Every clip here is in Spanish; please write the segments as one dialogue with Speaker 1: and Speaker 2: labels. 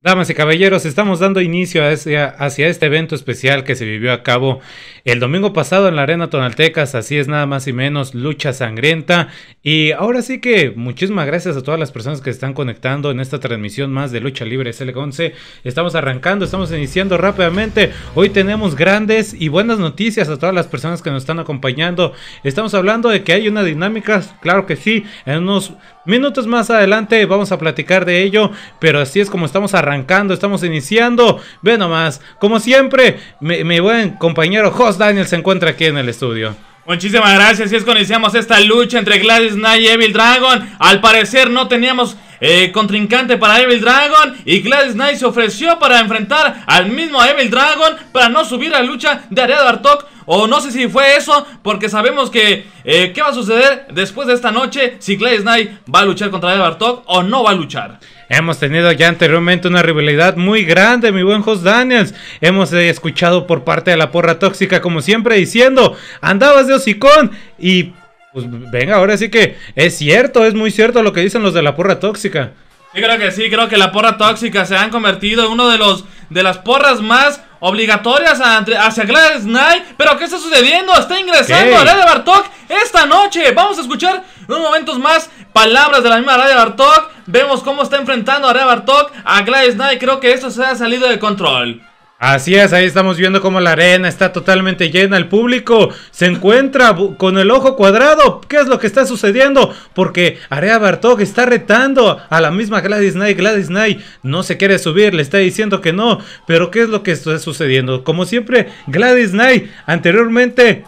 Speaker 1: Damas y caballeros, estamos dando inicio hacia este evento especial que se vivió a cabo el domingo pasado en la Arena Tonaltecas, así es, nada más y menos, lucha sangrienta. Y ahora sí que muchísimas gracias a todas las personas que están conectando en esta transmisión más de Lucha Libre SL11. Estamos arrancando, estamos iniciando rápidamente. Hoy tenemos grandes y buenas noticias a todas las personas que nos están acompañando. Estamos hablando de que hay una dinámica, claro que sí, en unos minutos más adelante vamos a platicar de ello, pero así es como estamos arrancando, estamos iniciando. Ve nomás, como siempre, mi buen compañero Host Daniel se encuentra aquí en el estudio.
Speaker 2: Muchísimas gracias, y es cuando iniciamos esta lucha entre Gladys Knight y Evil Dragon. Al parecer no teníamos contrincante para Evil Dragon, y Gladys Knight se ofreció para enfrentar al mismo Evil Dragon para no subir a la lucha de Ariadne Bartok. O no sé si fue eso, porque sabemos que ¿qué va a suceder después de esta noche? Si Gladys Knight va a luchar contra Ariadne Bartok o no va a luchar.
Speaker 1: Hemos tenido ya anteriormente una rivalidad muy grande, mi buen Host Daniels. Hemos escuchado por parte de la porra tóxica, como siempre, diciendo, andabas de hocicón. Y pues venga, ahora sí que es cierto, es muy cierto lo que dicen los de la porra tóxica.
Speaker 2: Sí, creo que la porra tóxica se han convertido en uno de las porras más obligatorias hacia Gladys Knight. Pero ¿qué está sucediendo? Está ingresando Ariadne Bartok esta noche. Vamos a escuchar en unos momentos más palabras de la misma Ariadne Bartok. Vemos cómo está enfrentando a Ariadne Bartok a Gladys Knight. Creo que esto se ha salido de control.
Speaker 1: Así es, ahí estamos viendo cómo la arena está totalmente llena, el público se encuentra con el ojo cuadrado. ¿Qué es lo que está sucediendo? Porque Ariadne Bartok está retando a la misma Gladys Knight. Gladys Knight no se quiere subir, le está diciendo que no. Pero ¿qué es lo que está sucediendo? Como siempre, Gladys Knight anteriormente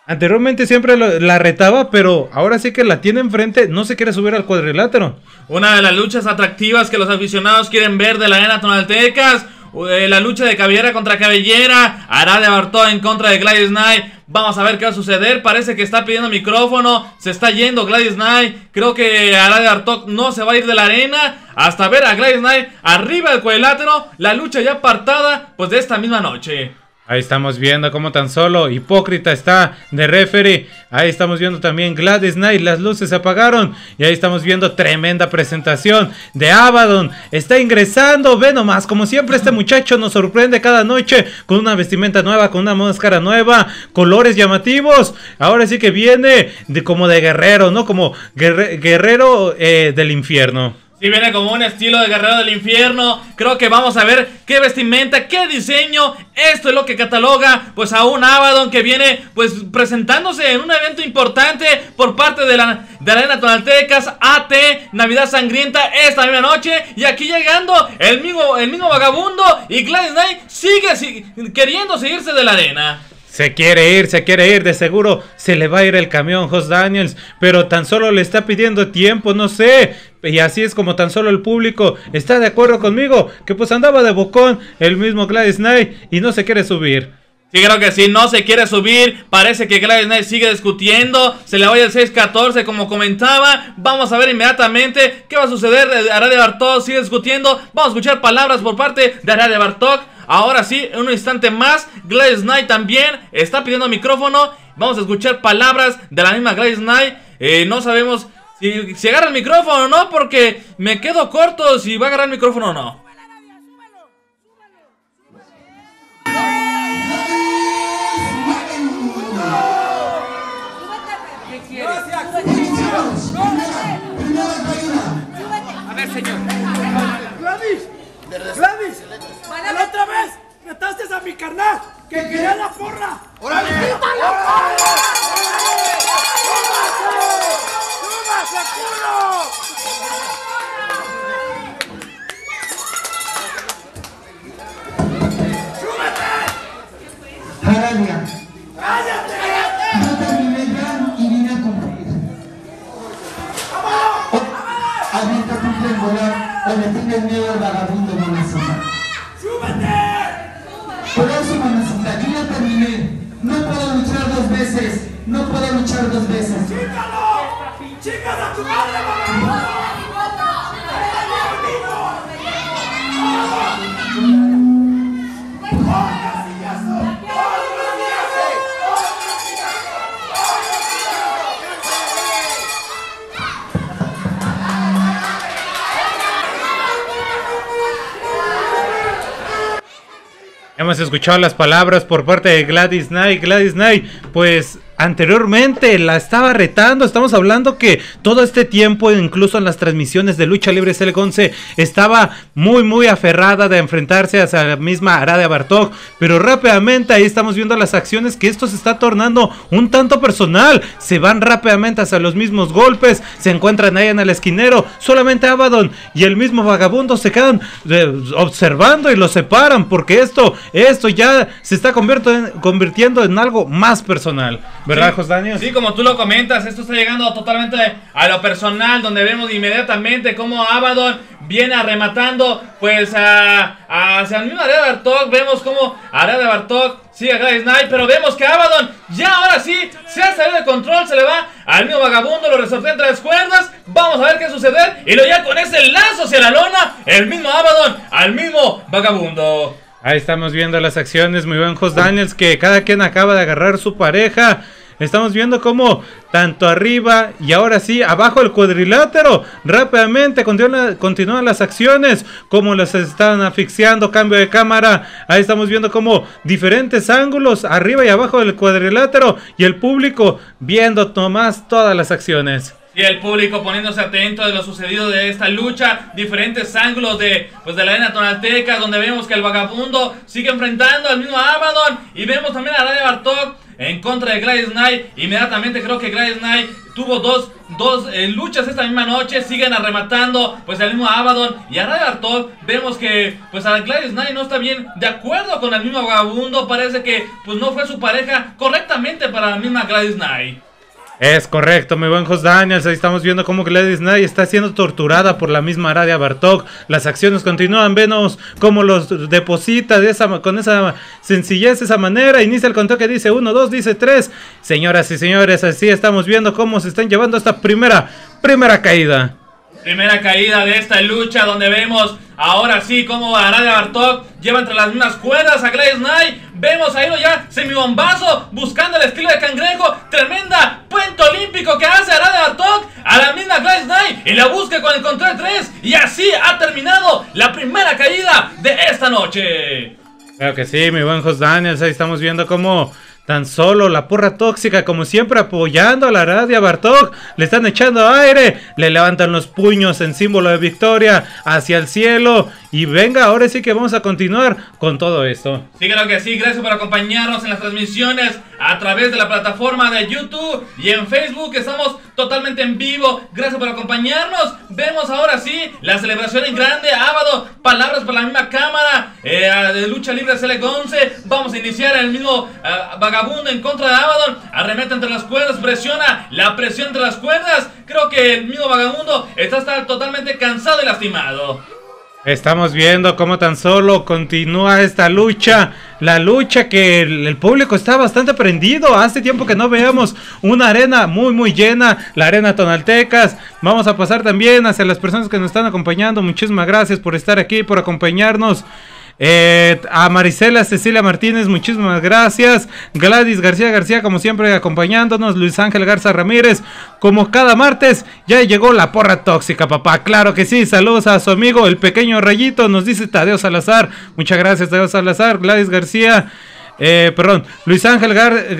Speaker 1: siempre la retaba, pero ahora sí que la tiene enfrente, no se quiere subir al cuadrilátero.
Speaker 2: Una de las luchas atractivas que los aficionados quieren ver de la Arena Tonaltecas. La lucha de cabellera contra cabellera, Ariadne Bartok en contra de Gladys Knight. Vamos a ver qué va a suceder. Parece que está pidiendo micrófono, se está yendo Gladys Knight. Creo que Ariadne Bartok no se va a ir de la arena hasta ver a Gladys Knight arriba del cuadrilátero. La lucha ya apartada pues de esta misma noche.
Speaker 1: Ahí estamos viendo cómo tan solo Hipócrita está de referee. Ahí estamos viendo también Gladys Knight. Las luces se apagaron. Y ahí estamos viendo tremenda presentación de Abaddon. Está ingresando. Ve nomás. Como siempre este muchacho nos sorprende cada noche. Con una vestimenta nueva. Con una máscara nueva. Colores llamativos. Ahora sí que viene como de guerrero, ¿no? Como guerrero del infierno.
Speaker 2: Si viene como un estilo de guerrero del infierno. Creo que vamos a ver qué vestimenta, qué diseño. Esto es lo que cataloga pues a un Abaddon que viene pues presentándose en un evento importante por parte de la Arena Tonaltecas AT Navidad Sangrienta esta misma noche. Y aquí llegando el mismo vagabundo, y Gladys Knight sigue queriendo seguirse de la arena.
Speaker 1: Se quiere ir, de seguro se le va a ir el camión, Host Daniels, pero tan solo le está pidiendo tiempo, no sé, y así es como tan solo el público está de acuerdo conmigo, que pues andaba de bocón el mismo Gladys Knight y no se quiere subir.
Speaker 2: Sí, creo que sí, no se quiere subir. Parece que Gladys Knight sigue discutiendo. Se le va el 6-14 como comentaba. Vamos a ver inmediatamente qué va a suceder. Ariadne Bartok sigue discutiendo. Vamos a escuchar palabras por parte de Ariadne Bartok. Ahora sí, en un instante más, Gladys Knight también está pidiendo micrófono. Vamos a escuchar palabras de la misma Gladys Knight. No sabemos si agarra el micrófono o no, porque me quedo corto si va a agarrar el micrófono o no.
Speaker 3: A ver, señor. Gladys, la otra vez mataste a mi carnal que quería la porra. ¡Órale! ¡Súbase, culo! ¡Súbete!
Speaker 4: Aradia.
Speaker 3: ¡Cállate!
Speaker 4: No terminé ya y vine a cumplir. Avienta tu tren volar o le tienes miedo al vagabundo, Manacita.
Speaker 3: ¡Súbete!
Speaker 4: Por eso, Manacita, yo ya terminé. No puedo luchar dos veces. No puedo luchar dos veces.
Speaker 3: ¡Chícalo! ¡Chicas a tu madre, vagabundo!
Speaker 1: Hemos escuchado las palabras por parte de Gladys Knight. Gladys Knight, pues anteriormente la estaba retando. Estamos hablando que todo este tiempo, incluso en las transmisiones de Lucha Libre CL11, estaba muy aferrada de enfrentarse hacia la misma Aradia Bartók, pero rápidamente ahí estamos viendo las acciones que esto se está tornando un tanto personal. Se van rápidamente hacia los mismos golpes, se encuentran ahí en el esquinero. Solamente Abaddon y el mismo Vagabundo se quedan observando y lo separan, porque esto ya se está convirtiendo en algo más personal, ¿verdad,
Speaker 2: sí,
Speaker 1: José Daniel?
Speaker 2: Sí, como tú lo comentas, esto está llegando totalmente a lo personal, donde vemos inmediatamente cómo Abaddon viene rematando pues hacia el mismo Aradia Bartók. Vemos cómo Aradia Bartók sigue a Gladys Knight, pero vemos que Abaddon ya ahora sí se ha salido de control, se le va al mismo Vagabundo, lo resortea entre las cuerdas. Vamos a ver qué sucede, y lo ya con ese lazo hacia la lona, el mismo Abaddon al mismo Vagabundo.
Speaker 1: Ahí estamos viendo las acciones, muy buen Jos Daniels, que cada quien acaba de agarrar su pareja. Estamos viendo cómo tanto arriba y ahora sí abajo el cuadrilátero rápidamente continúan las acciones, como los están asfixiando. Cambio de cámara, ahí estamos viendo como diferentes ángulos arriba y abajo del cuadrilátero, y el público viendo nomás todas las acciones.
Speaker 2: Y el público poniéndose atento de lo sucedido de esta lucha, diferentes ángulos de la arena tonalteca, donde vemos que el Vagabundo sigue enfrentando al mismo Abaddon, y vemos también a Aradia Bartók en contra de Gladys Knight. Inmediatamente creo que Gladys Knight tuvo dos luchas esta misma noche, siguen arrematando pues el mismo Abaddon y a Aradia Bartók. Vemos que pues a Gladys Knight no está bien de acuerdo con el mismo Vagabundo, parece que pues no fue su pareja correctamente para la misma Gladys Knight.
Speaker 1: Es correcto, mi buen Jos Daniels. Ahí estamos viendo cómo Gladys Knight está siendo torturada por la misma Aradia Bartók. Las acciones continúan, vemos cómo los deposita con esa sencillez, de esa manera. Inicia el conteo que dice 1, 2, dice 3. Señoras y señores, así estamos viendo cómo se están llevando esta primera caída.
Speaker 2: Primera caída de esta lucha, donde vemos ahora sí como Aradia Bartók lleva entre las mismas cuerdas a Gladys Knight. Vemos a Hilo ya semibombazo, buscando el estilo de cangrejo. Tremenda puente olímpico que hace Aradia Bartók a la misma Gladys Knight, y la busca con el control 3. Y así ha terminado la primera caída de esta noche.
Speaker 1: Claro que sí, mi buen Jos Daniels. Ahí estamos viendo cómo tan solo la porra tóxica, como siempre, apoyando a la Aradia Bartók, le están echando aire, le levantan los puños en símbolo de victoria hacia el cielo. Y venga, ahora sí que vamos a continuar con todo esto.
Speaker 2: Sí, creo que sí. Gracias por acompañarnos en las transmisiones a través de la plataforma de YouTube y en Facebook. Estamos totalmente en vivo. Gracias por acompañarnos. Vemos ahora sí la celebración en grande. Abaddon, palabras por la misma cámara de Lucha Libre CL11. Vamos a iniciar el mismo Vagabundo en contra de Abaddon. Arremete entre las cuerdas, presiona la presión entre las cuerdas. Creo que el mismo Vagabundo está totalmente cansado y lastimado.
Speaker 1: Estamos viendo cómo tan solo continúa esta lucha. La lucha que el público está bastante prendido. Hace tiempo que no veamos una arena muy llena. La arena Tonaltecas. Vamos a pasar también hacia las personas que nos están acompañando. Muchísimas gracias por estar aquí, por acompañarnos. A Marisela Cecilia Martínez, muchísimas gracias. Gladys García, como siempre, acompañándonos. Luis Ángel Garza Ramírez, como cada martes, ya llegó la porra tóxica, papá. Claro que sí, saludos a su amigo el pequeño Rayito, nos dice Tadeo Salazar. Muchas gracias, Tadeo Salazar. Gladys García, Luis Ángel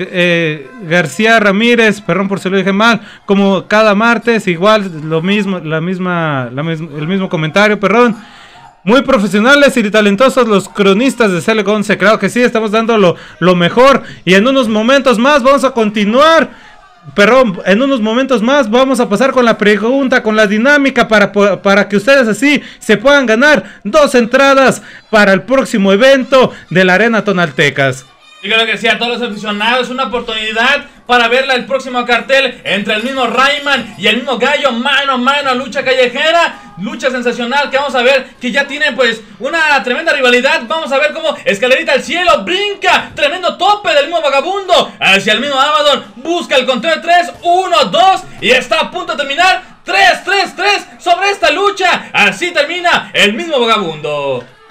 Speaker 1: García Ramírez, perdón por si lo dije mal, como cada martes, igual lo mismo, el mismo comentario, perdón. Muy profesionales y talentosos los cronistas de CL11. Claro que sí, estamos dando lo mejor. Y en unos momentos más vamos a continuar. En unos momentos más vamos a pasar con la pregunta, con la dinámica, para que ustedes así se puedan ganar 2 entradas para el próximo evento de la Arena Tonaltecas.
Speaker 2: Yo creo que sí, a todos los aficionados, una oportunidad para verla el próximo cartel entre el mismo Rayman y el mismo Gallo, mano a mano, lucha callejera, lucha sensacional que vamos a ver que ya tienen pues una tremenda rivalidad. Vamos a ver cómo escalerita al cielo, brinca, tremendo tope del mismo Vagabundo hacia el mismo Abaddon, busca el conteo de 3, 1, 2 y está a punto de terminar. 3 sobre esta lucha, así termina el mismo Vagabundo.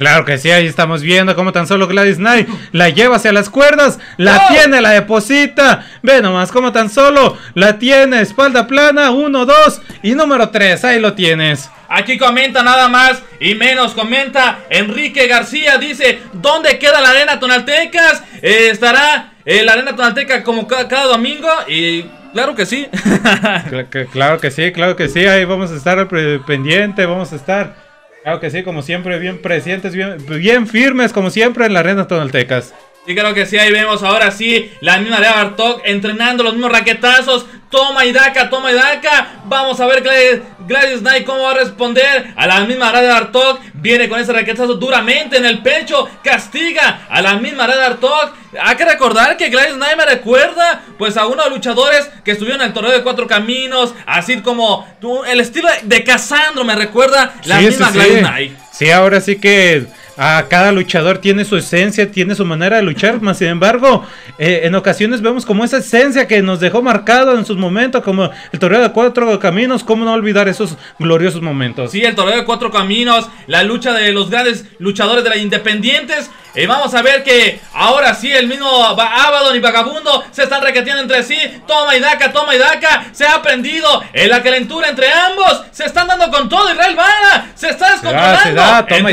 Speaker 1: Claro que sí, ahí estamos viendo cómo tan solo Gladys Knight la lleva hacia las cuerdas, la tiene, la deposita, ve nomás cómo tan solo la tiene, espalda plana, 1, 2 y número 3, ahí lo tienes.
Speaker 2: Aquí comenta nada más y menos, comenta Enrique García, dice, ¿dónde queda la Arena Tonaltecas? Estará la Arena Tonalteca como cada domingo y... Claro que sí.
Speaker 1: Claro que sí, ahí vamos a estar pendiente, vamos a estar, claro que sí, como siempre, bien presentes, bien firmes, como siempre en la Arena Tonaltecas.
Speaker 2: Sí, creo que sí, ahí vemos ahora sí la misma Arena Bartok entrenando los mismos raquetazos. Toma y daca, toma y daca. Vamos a ver Gladys Knight cómo va a responder a la misma Arena Bartok. Viene con ese raquetazo duramente en el pecho. Castiga a la misma Arena Bartok. Hay que recordar que Gladys Knight me recuerda pues a uno de los luchadores que estuvieron en el torneo de 4 caminos. Así como el estilo de Casandro me recuerda la misma Gladys Knight.
Speaker 1: Sí, ahora sí que... cada luchador tiene su esencia, tiene su manera de luchar, más sin embargo, en ocasiones vemos como esa esencia que nos dejó marcado en sus momentos, como el torneo de 4 caminos, cómo no olvidar esos gloriosos momentos.
Speaker 2: Sí, el torneo de 4 caminos, la lucha de los grandes luchadores de las independientes. Vamos a ver que ahora sí el mismo Abaddon y Vagabundo se están requeteando entre sí. Toma y daca, se ha prendido en la calentura entre ambos. Se están dando con todo. Israel Vara se está descontrolando.
Speaker 1: Toma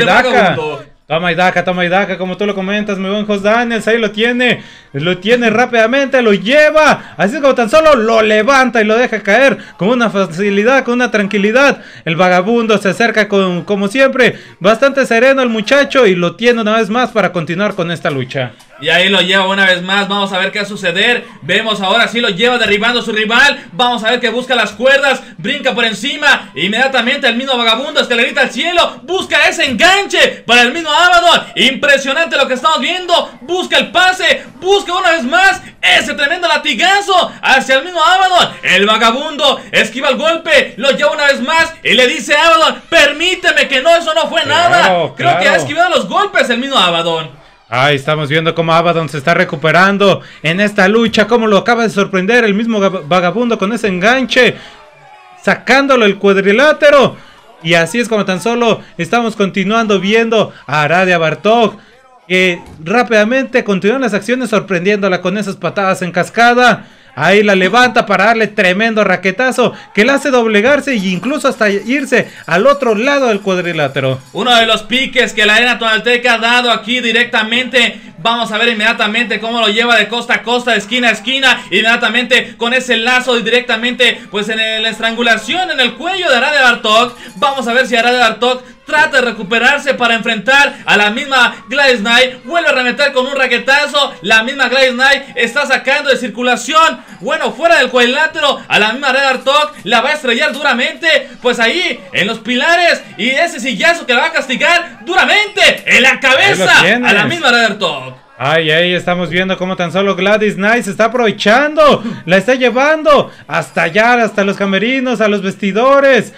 Speaker 1: y daca, como tú lo comentas, mi buen Jos Daniels, ahí lo tiene rápidamente, lo lleva, así como tan solo lo levanta y lo deja caer con una facilidad, con una tranquilidad. El Vagabundo se acerca como siempre, bastante sereno el muchacho y lo tiene una vez más para continuar con esta lucha.
Speaker 2: Y ahí lo lleva una vez más, vamos a ver qué va a suceder. Vemos ahora sí lo lleva derribando a su rival. Vamos a ver que busca las cuerdas, brinca por encima. Inmediatamente el mismo Vagabundo escalerita al cielo, busca ese enganche para el mismo Abaddon. Impresionante lo que estamos viendo. Busca el pase, busca una vez más ese tremendo latigazo hacia el mismo Abaddon. El Vagabundo esquiva el golpe, lo lleva una vez más y le dice a Abaddon, permíteme que no, eso no fue nada. Creo que ha esquivado los golpes el mismo Abaddon.
Speaker 1: Ahí estamos viendo cómo Abaddon se está recuperando en esta lucha, cómo lo acaba de sorprender el mismo Vagabundo con ese enganche, sacándolo el cuadrilátero. Y así es como tan solo estamos continuando viendo a Aradia Bartok, que rápidamente continúan las acciones sorprendiéndola con esas patadas en cascada. Ahí la levanta para darle tremendo raquetazo que le hace doblegarse e incluso hasta irse al otro lado del cuadrilátero.
Speaker 2: Uno de los piques que la Arena Tonalteca ha dado aquí directamente. Vamos a ver inmediatamente cómo lo lleva de costa a costa, de esquina a esquina. Inmediatamente con ese lazo y directamente pues en la estrangulación en el cuello de Aradia Bartok. Vamos a ver si Aradia Bartok trata de recuperarse para enfrentar a la misma Gladys Knight. Vuelve a remeter con un raquetazo. La misma Gladys Knight está sacando de circulación, bueno, fuera del cuadrilátero, a la misma Aradia Bartok. La va a estrellar duramente, pues ahí, en los pilares. Y ese sillazo que la va a castigar duramente en la cabeza a la misma Aradia Bartok.
Speaker 1: Ay, ahí estamos viendo cómo tan solo Gladys Knight se está aprovechando, la está llevando hasta allá, hasta los camerinos, a los vestidores.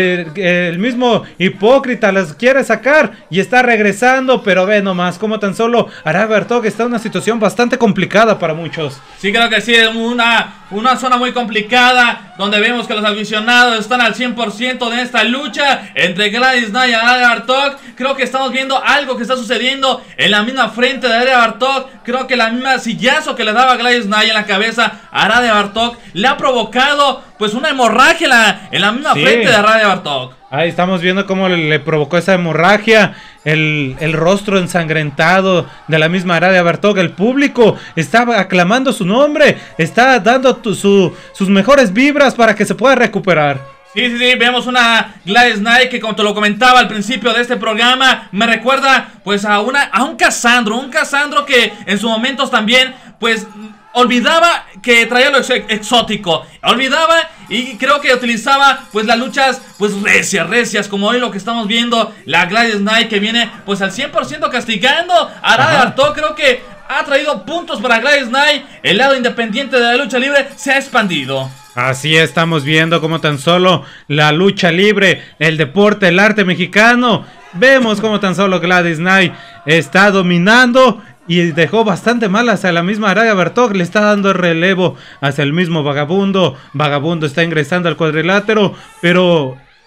Speaker 1: El mismo Hipócrita las quiere sacar y está regresando, pero ve nomás cómo tan solo Aradia Bartok está en una situación bastante complicada para muchos.
Speaker 2: Sí, creo que sí, es una zona muy complicada, donde vemos que los aficionados están al 100% de esta lucha entre Gladys Knight y Aradia Bartok. Creo que estamos viendo algo que está sucediendo en la misma frente de Aradia Bartok. Creo que la misma sillazo que le daba Gladys Knight en la cabeza a Aradia Bartok le ha provocado pues una hemorragia en la misma frente de Aradia Bartok.
Speaker 1: Ahí estamos viendo cómo le provocó esa hemorragia, el rostro ensangrentado de la misma Aradia Bartok. El público está aclamando su nombre, está dando sus mejores vibras para que se pueda recuperar.
Speaker 2: Sí, vemos una Gladys Knight que, como te lo comentaba al principio de este programa, me recuerda pues a un Casandro que en sus momentos también pues olvidaba que traía lo exótico, olvidaba y creo que utilizaba pues las luchas pues recias, como hoy lo que estamos viendo, la Gladys Knight que viene pues al 100% castigando a Aradia Bartok. Creo que ha traído puntos para Gladys Knight, el lado independiente de la lucha libre se ha expandido.
Speaker 1: Así estamos viendo como tan solo la lucha libre, el deporte, el arte mexicano, vemos como tan solo Gladys Knight está dominando y dejó bastante mal hacia la misma Aradia Bartok. Le está dando el relevo hacia el mismo Vagabundo. Vagabundo está ingresando al cuadrilátero, pero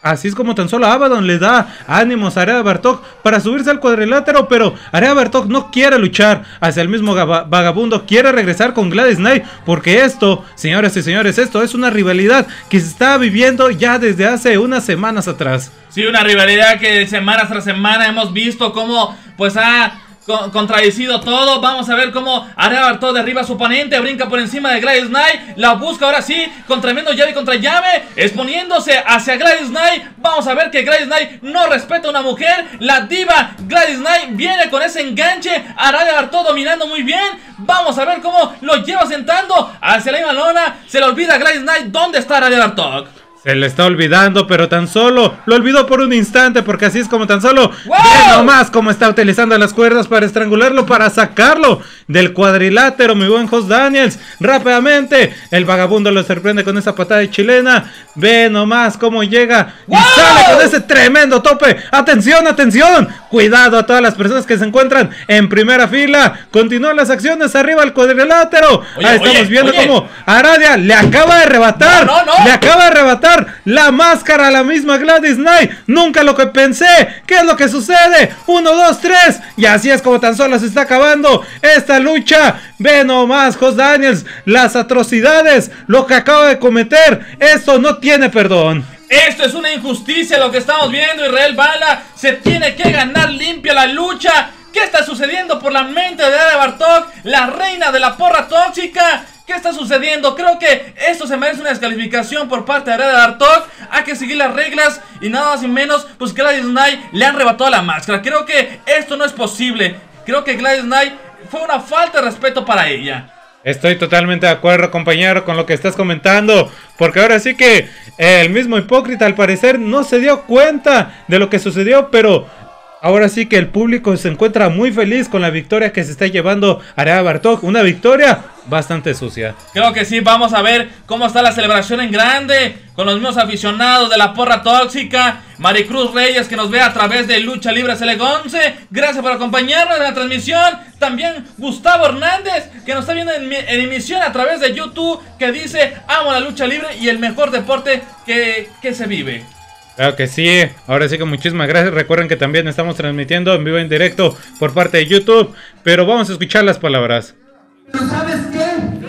Speaker 1: Así es como tan solo Abaddon le da ánimos a Area de Bartok para subirse al cuadrilátero, pero Area de Bartok no quiere luchar hacia el mismo vagabundo, quiere regresar con Gladys Knight, porque esto, señoras y señores, esto es una rivalidad que se está viviendo ya desde hace unas semanas atrás.
Speaker 2: Sí, una rivalidad que semana tras semana hemos visto cómo pues ha contradecido todo. Vamos a ver cómo Area de Bartok derriba a su oponente, brinca por encima de Gladys Knight, la busca ahora sí, con tremendo llave contra llave, exponiéndose hacia Gladys Knight. Vamos a ver que Gladys Knight no respeta a una mujer, la diva Gladys Knight viene con ese enganche, Area de Bartok dominando muy bien. Vamos a ver cómo lo lleva sentando hacia la misma lona, se le olvida a Gladys Knight dónde está Area de Bartok.
Speaker 1: Se le está olvidando, pero tan solo lo olvidó por un instante, porque así es como tan solo
Speaker 2: ¡wow!
Speaker 1: Ve nomás cómo está utilizando las cuerdas para estrangularlo, para sacarlo del cuadrilátero, mi buen Jos Daniels. Rápidamente, el vagabundo lo sorprende con esa patada de chilena. Ve nomás cómo llega y
Speaker 2: ¡wow!
Speaker 1: sale con ese tremendo tope. ¡Atención, atención! Cuidado a todas las personas que se encuentran en primera fila. Continúan las acciones arriba al cuadrilátero. Ahí estamos viendo cómo Aradia le acaba de arrebatar. Le acaba de arrebatar la máscara a la misma Gladys Knight. Nunca lo que pensé. ¿Qué es lo que sucede? 1, 2, 3. Y así es como tan solo se está acabando esta lucha. Ve nomás, Jos Daniels, las atrocidades, lo que acaba de cometer. Esto no tiene perdón.
Speaker 2: Esto es una injusticia lo que estamos viendo. Israel Bala se tiene que ganar limpia la lucha. ¿Qué está sucediendo por la mente de Area de Bartok, la reina de la porra tóxica? ¿Qué está sucediendo? Creo que esto se merece una descalificación por parte de Area de Bartok. Hay que seguir las reglas y nada más y menos, pues Gladys Knight le han arrebatado la máscara. Creo que esto no es posible. Creo que Gladys Knight fue una falta de respeto para ella.
Speaker 1: Estoy totalmente de acuerdo, compañero, con lo que estás comentando, porque ahora sí que el mismo hipócrita al parecer no se dio cuenta de lo que sucedió, pero ahora sí que el público se encuentra muy feliz con la victoria que se está llevando Area de Bartok, una victoria bastante sucia.
Speaker 2: Creo que sí, vamos a ver cómo está la celebración en grande, con los mismos aficionados de la porra tóxica. Maricruz Reyes, que nos ve a través de Lucha Libre CL11, gracias por acompañarnos en la transmisión. También Gustavo Hernández, que nos está viendo en emisión a través de YouTube, que dice: amo la lucha libre y el mejor deporte que se vive.
Speaker 1: Claro que sí, ahora sí que muchísimas gracias. Recuerden que también estamos transmitiendo en vivo en directo por parte de YouTube, pero vamos a escuchar las palabras.
Speaker 4: ¿Pero sabes qué?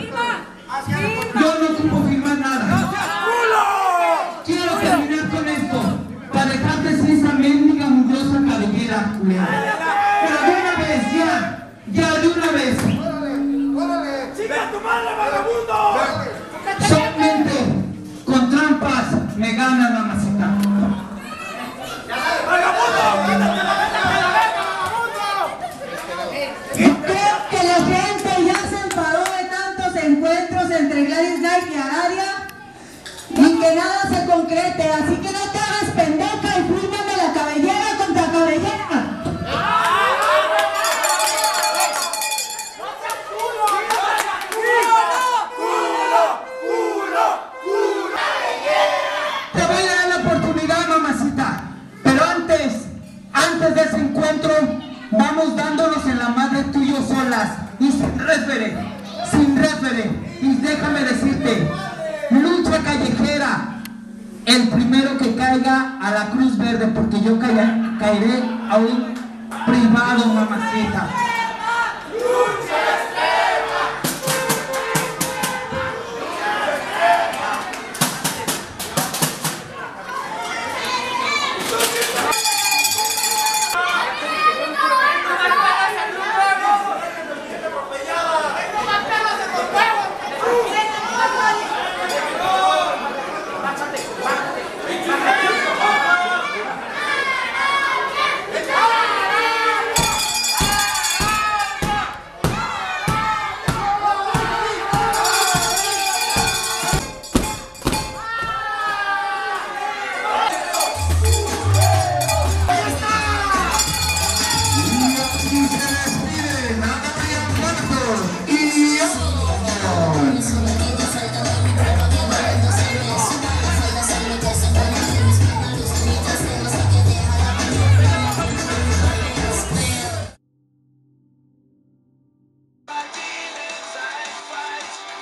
Speaker 4: Yo no ocupo firmar nada. Quiero terminar con esto, para dejarte esa mendiga mugrosa cabellera culera. Pero de una vez, ya de una vez.
Speaker 3: ¡Chica tu madre, vagabundo!
Speaker 4: Solamente con trampas me ganan, mamacita.
Speaker 3: ¡Vagabundo! ¡Quítate la
Speaker 5: Creo que la gente ya se enfadó de tantos encuentros entre Gladys Knight y Aradia y que nada se concrete, así que no te hagas pendeja y fírmame la cabellera contra cabellera.
Speaker 4: Te voy a dar la oportunidad, mamacita. Pero antes de ese encuentro, vamos dándonos en la madre tú y yo solas. Y sin refere. Y déjame decirte, lucha callejera. El primero que caiga a la Cruz Verde, porque yo caeré a un privado, mamacita.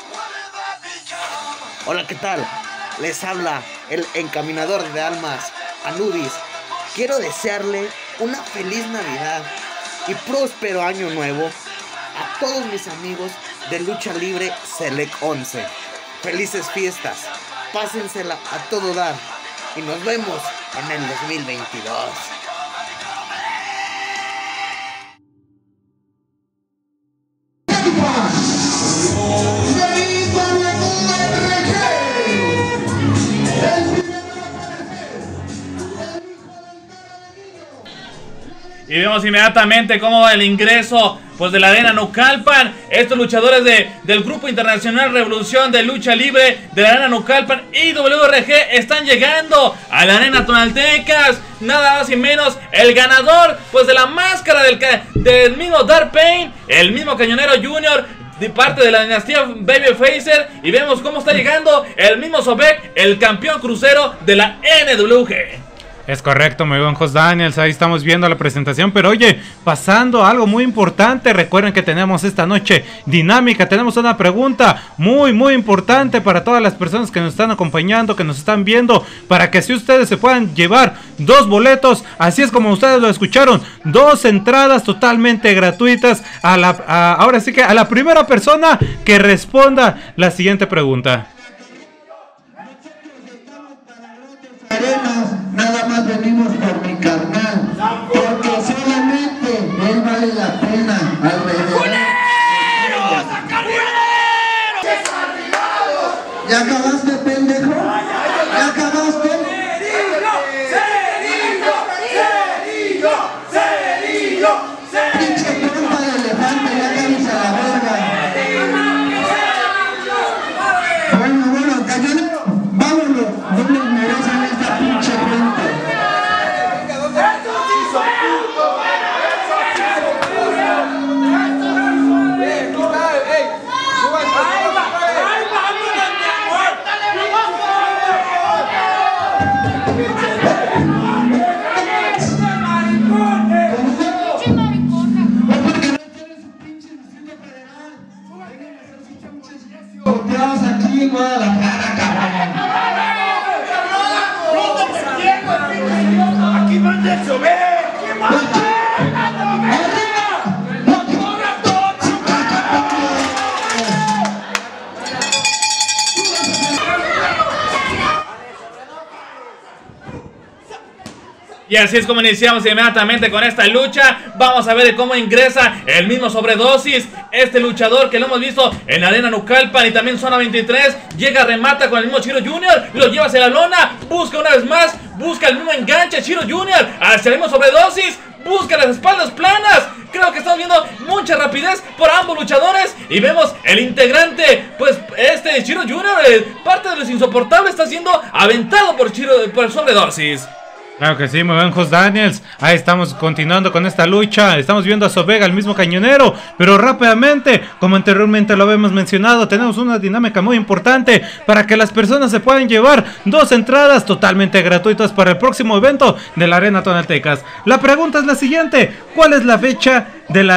Speaker 6: Hola, ¿qué tal? Les habla el encaminador de almas, Anubis, quiero desearle una feliz Navidad y próspero año nuevo a todos mis amigos de Lucha Libre Select 11. Felices fiestas, pásensela a todo dar y nos vemos en el 2022.
Speaker 2: Y vemos inmediatamente cómo el ingreso pues de la Arena Naucalpan. Estos luchadores del Grupo Internacional Revolución de Lucha Libre de la Arena Naucalpan y WRG están llegando a la Arena Tonaltecas. Nada más y menos el ganador pues de la máscara del mismo Dark Pain, el mismo Cañonero Junior, de parte de la dinastía Babyfacer. Y vemos cómo está llegando el mismo Sobek, el campeón crucero de la NWG.
Speaker 1: Es correcto, muy buen Jos Daniels, ahí estamos viendo la presentación, pero oye, pasando a algo muy importante, recuerden que tenemos esta noche dinámica, tenemos una pregunta muy importante para todas las personas que nos están acompañando, que nos están viendo, para que así ustedes se puedan llevar 2 boletos, así es como ustedes lo escucharon, 2 entradas totalmente gratuitas, ahora sí que a la primera persona que responda la siguiente pregunta.
Speaker 4: Nada más venimos por mi carnal, porque solamente él vale la pena alrededor. ¿Ya acabaste, pendejo? ¿Ya acabaste? Pinche trompa de elefante, ya cállese a la verga. Bueno, Cañonero, vámonos, no les merecen esta pinche gente. Aquí en Guadalajara, cabrón.
Speaker 3: Aquí manda el Sobek. ¿Quién manda?
Speaker 2: Y así es como iniciamos inmediatamente con esta lucha. Vamos a ver cómo ingresa el mismo Sobredosis. Este luchador que lo hemos visto en la Arena Naucalpan y también Zona 23. Llega, remata con el mismo Chiro Jr. Lo lleva hacia la lona. Busca una vez más. Busca el mismo enganche Chiro Jr. Hacia el mismo Sobredosis. Busca las espaldas planas. Creo que estamos viendo mucha rapidez por ambos luchadores. Y vemos el integrante, pues este Chiro Jr., parte de los insoportables, está siendo aventado por Sobredosis.
Speaker 1: Claro que sí, muy bien Jos Daniels. Ahí estamos continuando con esta lucha. Estamos viendo a Sobek, el mismo Cañonero. Pero rápidamente, como anteriormente lo habíamos mencionado, tenemos una dinámica muy importante para que las personas se puedan llevar 2 entradas totalmente gratuitas para el próximo evento de la Arena Tonaltecas. La pregunta es la siguiente: ¿cuál es la fecha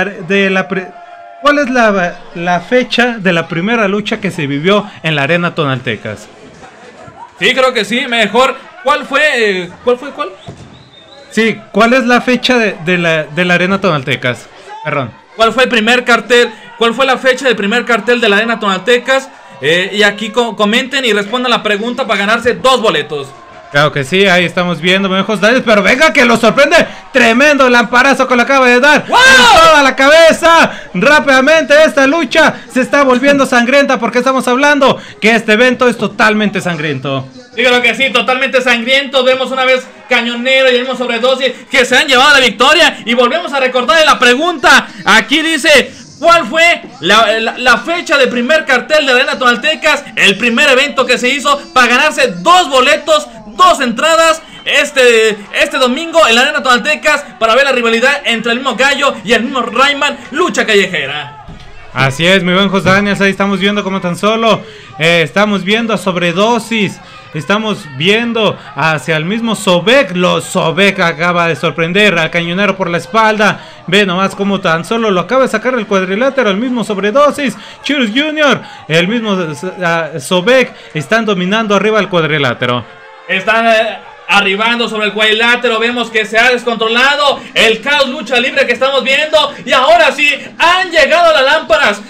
Speaker 1: ¿cuál es la fecha de la primera lucha que se vivió en la Arena Tonaltecas?
Speaker 2: Sí, creo que sí, mejor. ¿Cuál fue? ¿Cuál?
Speaker 1: Sí, ¿cuál es la fecha de la Arena Tonaltecas? Perdón.
Speaker 2: ¿Cuál fue el primer cartel? ¿Cuál fue la fecha del primer cartel de la Arena Tonaltecas? Y aquí comenten y respondan la pregunta para ganarse 2 boletos.
Speaker 1: Claro que sí, ahí estamos viendo, Jos Daniels, pero venga que lo sorprende. Tremendo lamparazo que le acaba de dar. ¡Wow! En toda la cabeza. Rápidamente esta lucha se está volviendo sangrienta porque estamos hablando que este evento es totalmente sangriento.
Speaker 2: Sí, creo que sí, totalmente sangriento. Vemos una vez Cañonero y el mismo Sobredosis que se han llevado la victoria. Y volvemos a recordarle la pregunta. Aquí dice: ¿cuál fue la fecha del primer cartel de la Arena Tonaltecas? El primer evento que se hizo para ganarse 2 boletos, 2 entradas este domingo en la Arena Tonaltecas para ver la rivalidad entre el mismo Gallo y el mismo Rayman, lucha callejera.
Speaker 1: Así es, mi buen Jos Daniels, ahí estamos viendo como tan solo estamos viendo a Sobredosis. Estamos viendo hacia el mismo Sobek. Sobek acaba de sorprender al Cañonero por la espalda. Ve nomás como tan solo lo acaba de sacar el cuadrilátero. El mismo Sobredosis, Chirus Jr., el mismo Sobek están dominando arriba el cuadrilátero.
Speaker 2: Están arribando sobre el cuadrilátero. Vemos que se ha descontrolado el caos lucha libre que estamos viendo. Y ahora sí, han llegado las lámparas.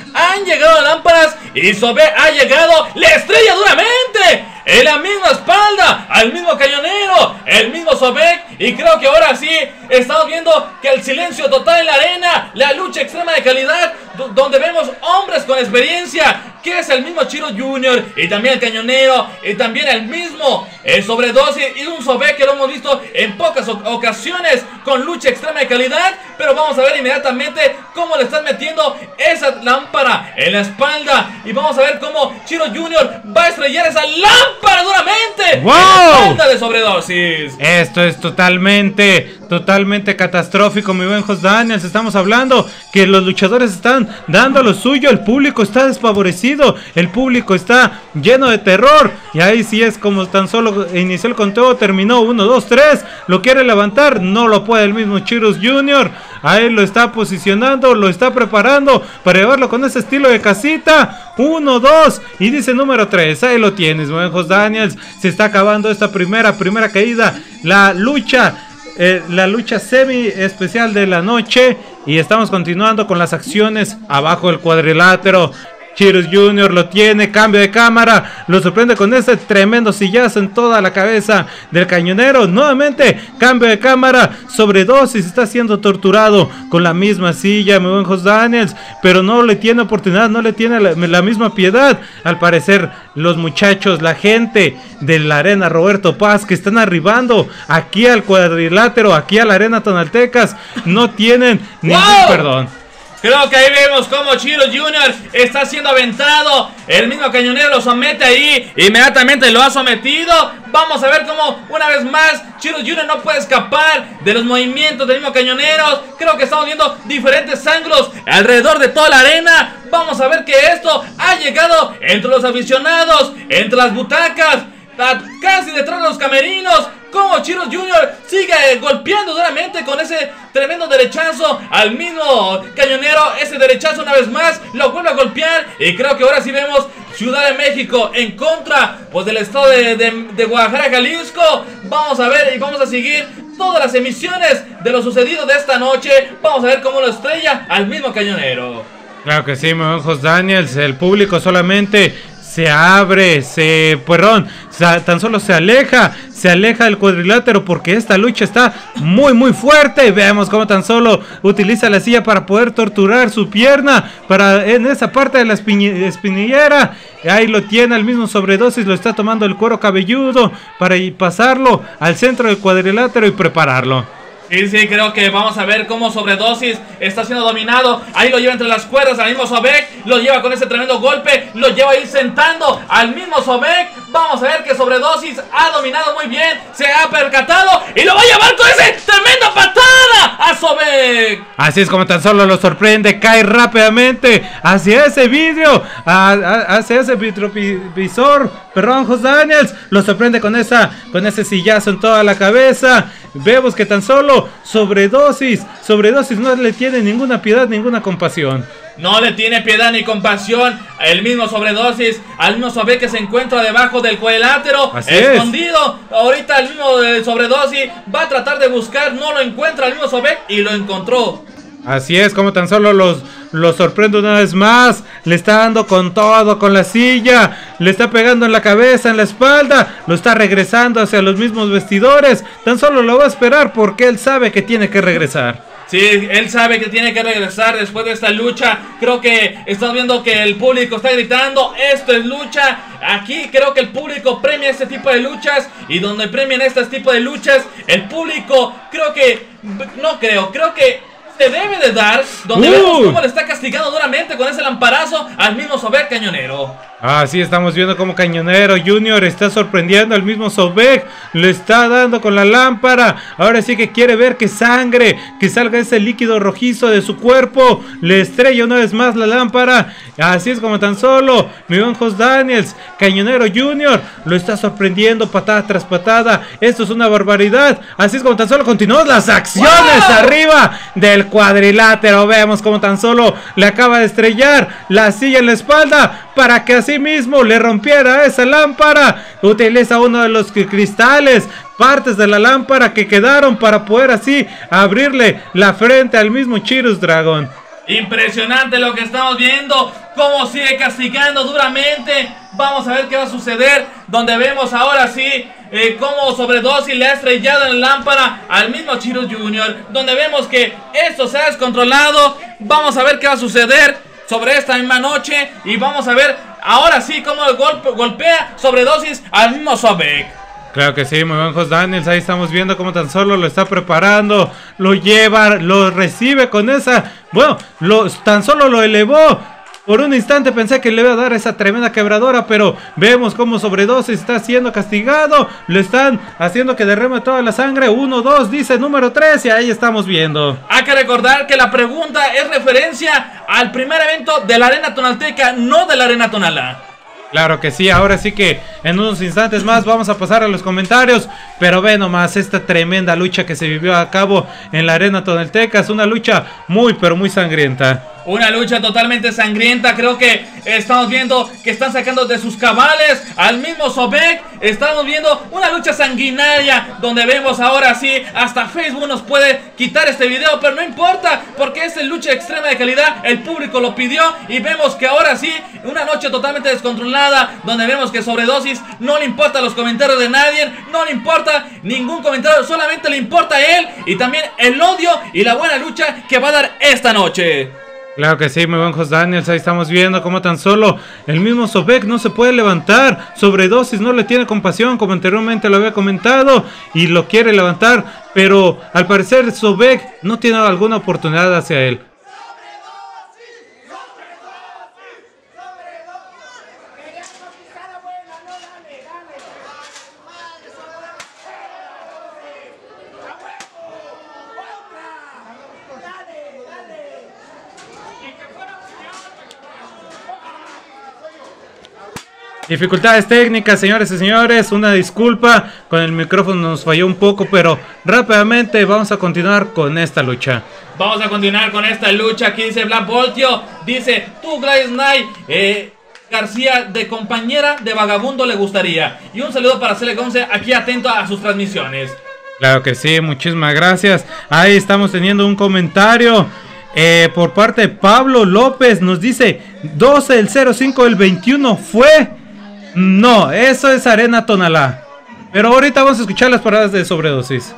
Speaker 2: Y Sobek ha llegado. Le estrella duramente en la misma espalda al mismo cañonero, el mismo Sobek. Y creo que ahora sí estamos viendo que el silencio total en la arena, la lucha extrema de calidad, donde vemos hombres con experiencia, que es el mismo Chiro Jr. y también el cañonero y también el mismo Sobredosis y un Sobek que lo hemos visto en pocas ocasiones con lucha extrema de calidad. Pero vamos a ver inmediatamente cómo le están metiendo esa lámpara en la espalda y vamos a ver cómo Chiro Jr. va a estrellar esa lámpara duramente
Speaker 1: ¡wow!
Speaker 2: en la espalda de Sobredosis.
Speaker 1: Esto es totalmente catastrófico, mi buen Jos Daniels. Estamos hablando que los luchadores están dando lo suyo, el público está desfavorecido, el público está lleno de terror. Y ahí sí es como tan solo inició el conteo, terminó 1, 2, 3. Lo quiere levantar, no lo puede el mismo Chiro Jr. Ahí lo está posicionando, lo está preparando para llevarlo con ese estilo de casita. 1, 2 y dice número 3. Ahí lo tienes, buen Jos Daniels. Se está acabando esta primera caída. La lucha semi especial de la noche. Y estamos continuando con las acciones abajo del cuadrilátero. Chiro Jr. lo tiene, cambio de cámara, lo sorprende con ese tremendo sillazo en toda la cabeza del cañonero. Nuevamente, cambio de cámara, Sobredosis está siendo torturado con la misma silla, mi buen Jos Daniels, pero no le tiene oportunidad, no le tiene la misma piedad. Al parecer, los muchachos, la gente de la arena Roberto Paz, que están arribando aquí al cuadrilátero, aquí a la arena Tonaltecas, no tienen ningún perdón.
Speaker 2: Creo que ahí vemos como Chiro Jr. está siendo aventado. El mismo cañonero lo somete ahí. Inmediatamente lo ha sometido. Vamos a ver cómo una vez más Chiro Jr. no puede escapar de los movimientos del mismo cañonero. Creo que estamos viendo diferentes ángulos alrededor de toda la arena. Vamos a ver que esto ha llegado entre los aficionados, entre las butacas, casi detrás de los camerinos. Como Chiro Jr. sigue golpeando duramente con ese tremendo derechazo al mismo cañonero. Ese derechazo una vez más lo vuelve a golpear. Y creo que ahora sí vemos Ciudad de México en contra pues del estado de Guadalajara, Jalisco. Vamos a ver y vamos a seguir todas las emisiones de lo sucedido de esta noche. Vamos a ver cómo lo estrella al mismo cañonero.
Speaker 1: Claro que sí, mi buen Jos Daniels. El público solamente se abre, tan solo se aleja del cuadrilátero porque esta lucha está muy fuerte. Vemos cómo tan solo utiliza la silla para poder torturar su pierna en esa parte de la espinillera. Ahí lo tiene el mismo Sobredosis, lo está tomando el cuero cabelludo para pasarlo al centro del cuadrilátero y prepararlo.
Speaker 2: Sí, creo que vamos a ver cómo Sobredosis está siendo dominado. Ahí lo lleva entre las cuerdas al mismo Sobek. Lo lleva con ese tremendo golpe. Lo lleva ahí sentando al mismo Sobek. Vamos a ver que Sobredosis ha dominado muy bien. Se ha percatado y lo va a llevar con ese tremenda patada a Sobek.
Speaker 1: Así es como tan solo lo sorprende. Cae rápidamente hacia ese vidrio, hacia ese vitrovisor. Perdón, Jos Daniels. Lo sorprende con ese sillazo en toda la cabeza. Vemos que tan solo Sobredosis no le tiene ninguna piedad, ninguna compasión.
Speaker 2: No le tiene piedad ni compasión. El mismo Sobredosis, al mismo Sobek que se encuentra debajo del cuadrilátero, escondido. Ahorita el mismo Sobredosis va a tratar de buscar, no lo encuentra el mismo Sobek y lo encontró.
Speaker 1: Así es como tan solo los sorprende una vez más. Le está dando con todo, con la silla. Le está pegando en la cabeza, en la espalda. Lo está regresando hacia los mismos vestidores. Tan solo lo va a esperar porque él sabe que tiene que regresar.
Speaker 2: Sí, él sabe que tiene que regresar después de esta lucha. Creo que estamos viendo que el público está gritando: esto es lucha. Aquí creo que el público premia este tipo de luchas. Y donde premian este tipo de luchas, el público creo que se debe de dar, donde vemos cómo le está castigando duramente con ese lamparazo al mismo Sobek cañonero.
Speaker 1: Así estamos viendo como Cañonero Jr. está sorprendiendo al mismo Sobek. Le está dando con la lámpara. Ahora sí que quiere ver que sangre, que salga ese líquido rojizo de su cuerpo. Le estrella una vez más la lámpara. Así es como tan solo mi buen Jos Daniels, Cañonero Jr. lo está sorprendiendo patada tras patada. Esto es una barbaridad. Así es como tan solo continuamos las acciones arriba del al cuadrilátero. Vemos como tan solo le acaba de estrellar la silla en la espalda para que así mismo le rompiera esa lámpara. Utiliza uno de los cristales, partes de la lámpara que quedaron para poder así abrirle la frente al mismo Chirrus Dragon.
Speaker 2: Impresionante lo que estamos viendo, cómo sigue castigando duramente. Vamos a ver qué va a suceder, donde vemos ahora sí cómo Sobredosis le ha estrellado en la lámpara al mismo Chirrus Jr., donde vemos que esto se ha descontrolado. Vamos a ver qué va a suceder sobre esta misma noche, y vamos a ver ahora sí cómo el golpea Sobredosis al mismo Sobek.
Speaker 1: Claro que sí, muy buen Jos Daniels. Ahí estamos viendo cómo tan solo lo está preparando. Lo lleva, lo recibe con esa... Bueno, tan solo lo elevó. Por un instante pensé que le iba a dar esa tremenda quebradora, pero vemos cómo Sobredosis está siendo castigado. Lo están haciendo que derrame toda la sangre. 1, 2, dice número 3, y ahí estamos viendo.
Speaker 2: Hay que recordar que la pregunta es referencia al primer evento de la Arena Tonalteca, no de la Arena Tonalá.
Speaker 1: Claro que sí, ahora sí que en unos instantes más vamos a pasar a los comentarios. Pero ve nomás esta tremenda lucha que se vivió a cabo en la Arena Tonalteca. Es una lucha muy pero muy sangrienta.
Speaker 2: Una lucha totalmente sangrienta. Creo que estamos viendo que están sacando de sus cabales al mismo Sobek. Estamos viendo una lucha sanguinaria, donde vemos ahora sí, hasta Facebook nos puede quitar este video, pero no importa, porque es lucha extrema de calidad. El público lo pidió y vemos que ahora sí, una noche totalmente descontrolada, donde vemos que Sobredosis no le importa los comentarios de nadie, no le importa ningún comentario, solamente le importa a él, y también el odio y la buena lucha que va a dar esta noche.
Speaker 1: Claro que sí, muy buen Jos Daniels. Ahí estamos viendo cómo tan solo el mismo Sobek no se puede levantar. Sobredosis no le tiene compasión, como anteriormente lo había comentado, y lo quiere levantar, pero al parecer Sobek no tiene alguna oportunidad hacia él. Dificultades técnicas, señores y señores, una disculpa, con el micrófono nos falló un poco, pero rápidamente vamos a continuar con esta lucha.
Speaker 2: Vamos a continuar con esta lucha. Aquí dice Black Voltio, dice, tú Gladys Knight, García, de compañera de vagabundo le gustaría. Y un saludo para Select 11, aquí atento a sus transmisiones.
Speaker 1: Claro que sí, muchísimas gracias. Ahí estamos teniendo un comentario por parte de Pablo López, nos dice, 12 del 05 del 21 fue... No, eso es Arena Tonalá. Pero ahorita vamos a escuchar las paradas de Sobredosis.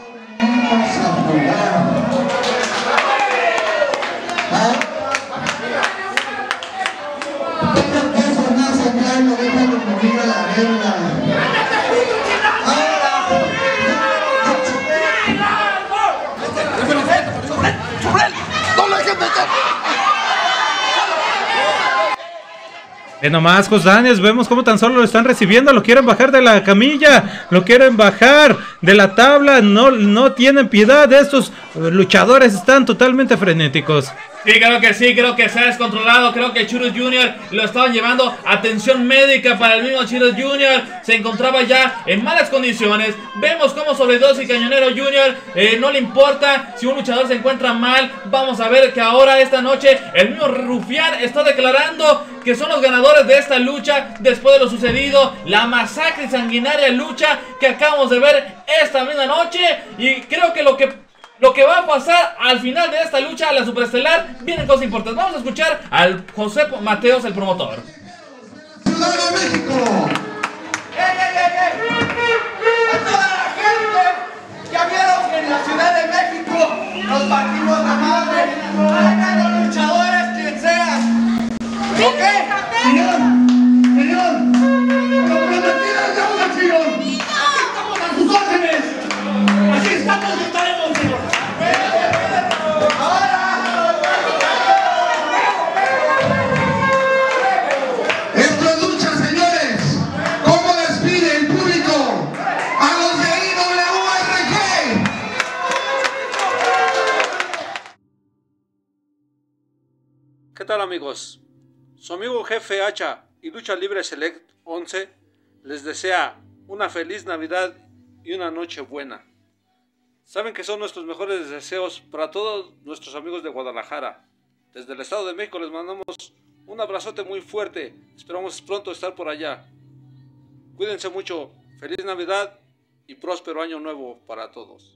Speaker 1: Nomás, Jos Daniels, vemos cómo tan solo lo están recibiendo, lo quieren bajar de la camilla, lo quieren bajar de la tabla, no tienen piedad de estos luchadores, están totalmente frenéticos.
Speaker 2: Sí, creo que se ha descontrolado. Creo que Chirrus Jr. lo estaban llevando a atención médica para el mismo Chirrus Jr. Se encontraba ya en malas condiciones. Vemos como Sobredosis y Cañonero Jr. No le importa si un luchador se encuentra mal. Vamos a ver que ahora esta noche el mismo Rufián está declarando que son los ganadores de esta lucha después de lo sucedido, la masacre y sanguinaria lucha que acabamos de ver esta misma noche. Y creo que lo que va a pasar al final de esta lucha, a la superestelar, vienen cosas importantes. Vamos a escuchar al José Mateos, el promotor.
Speaker 7: ¡Ciudad de México!
Speaker 3: A toda la gente, ya vieron que en la Ciudad de México nos partimos la madre. Hagan los luchadores quien sea. ¿Ok?
Speaker 7: Señor, comprometida es deuda, señor.
Speaker 3: Aquí estamos a sus órdenes. Así estamos y estaremos, señor.
Speaker 7: Esto es lucha, señores. ¿Cómo despide el público a los de IWRG?
Speaker 8: ¿Qué tal, amigos? Su amigo Jefe Hacha y Lucha Libre Select 11 les desea una feliz Navidad y una noche buena. Saben que son nuestros mejores deseos para todos nuestros amigos de Guadalajara. Desde el Estado de México les mandamos un abrazote muy fuerte. Esperamos pronto estar por allá. Cuídense mucho. Feliz Navidad y próspero año nuevo para todos.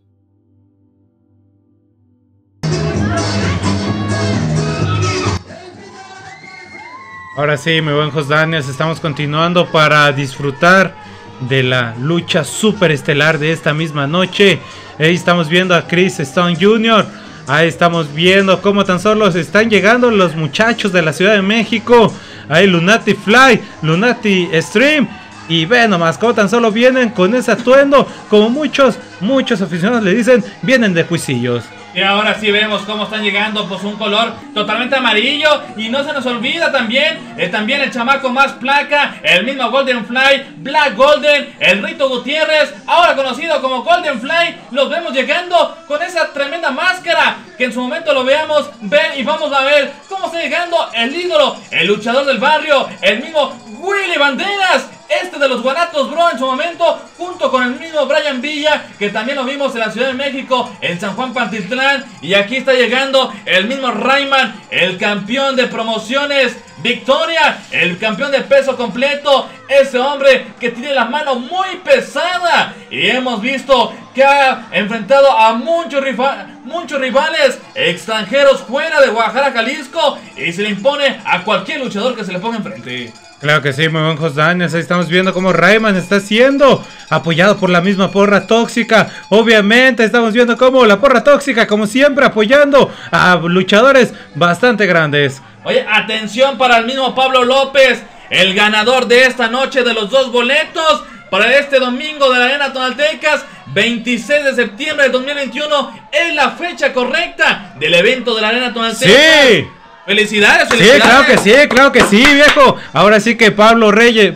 Speaker 1: Ahora sí, mi buen Jos Daniels, estamos continuando para disfrutar de la lucha superestelar de esta misma noche. Ahí estamos viendo a Chris Stone Jr. Ahí estamos viendo cómo tan solo se están llegando los muchachos de la Ciudad de México. Ahí Lunatic Fly, Lunatic Stream. Y ve nomás cómo tan solo vienen con ese atuendo. Como muchos aficionados le dicen, vienen de juicillos.
Speaker 2: Y ahora sí vemos cómo están llegando, pues un color totalmente amarillo. Y no se nos olvida también el chamaco más placa, el mismo Golden Fly, Black Golden, el Rito Gutiérrez, ahora conocido como Golden Fly. Los vemos llegando con esa tremenda máscara, que en su momento lo veamos, y vamos a ver cómo está llegando el ídolo, el luchador del barrio, el mismo Willy Banderas, de los Guanatos, bro, en su momento, junto con el mismo Brian Villa, que también lo vimos en la Ciudad de México, en San Juan Pantitlán. Y aquí está llegando el mismo Rayman, el campeón de promociones Victoria, el campeón de peso completo, ese hombre que tiene la mano muy pesada. Y hemos visto que ha enfrentado a muchos rivales extranjeros fuera de Guadalajara, Jalisco, y se le impone a cualquier luchador que se le ponga enfrente.
Speaker 1: Claro que sí, muy buen Jos Daniels. Ahí estamos viendo cómo Rayman está siendo apoyado por la misma porra tóxica. Obviamente estamos viendo cómo la porra tóxica, como siempre, apoyando a luchadores bastante grandes.
Speaker 2: Oye, atención para el mismo Pablo López, el ganador de esta noche de los 2 boletos para este domingo de la Arena Tonaltecas. 26 de septiembre de 2021 es la fecha correcta del evento de la Arena Tonaltecas.
Speaker 1: ¡Sí!
Speaker 2: ¡Felicidades!
Speaker 1: Sí, claro que sí, viejo. Ahora sí que Pablo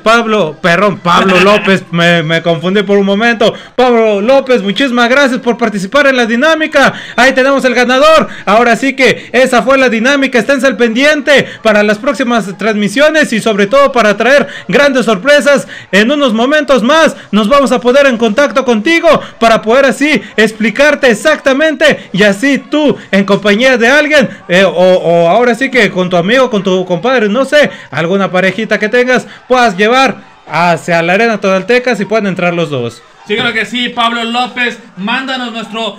Speaker 1: López, me confundí por un momento. Pablo López, muchísimas gracias por participar en la dinámica. Ahí tenemos el ganador. Ahora sí que esa fue la dinámica. Esténse al pendiente para las próximas transmisiones y sobre todo para traer grandes sorpresas. En unos momentos más nos vamos a poner en contacto contigo para poder así explicarte exactamente, y así tú en compañía de alguien o ahora sí que con tu amigo, con tu compadre, no sé, alguna parejita que tengas, puedas llevar hacia la Arena Tonaltecas y puedan entrar los dos.
Speaker 2: Sí, creo que sí, Pablo López, mándanos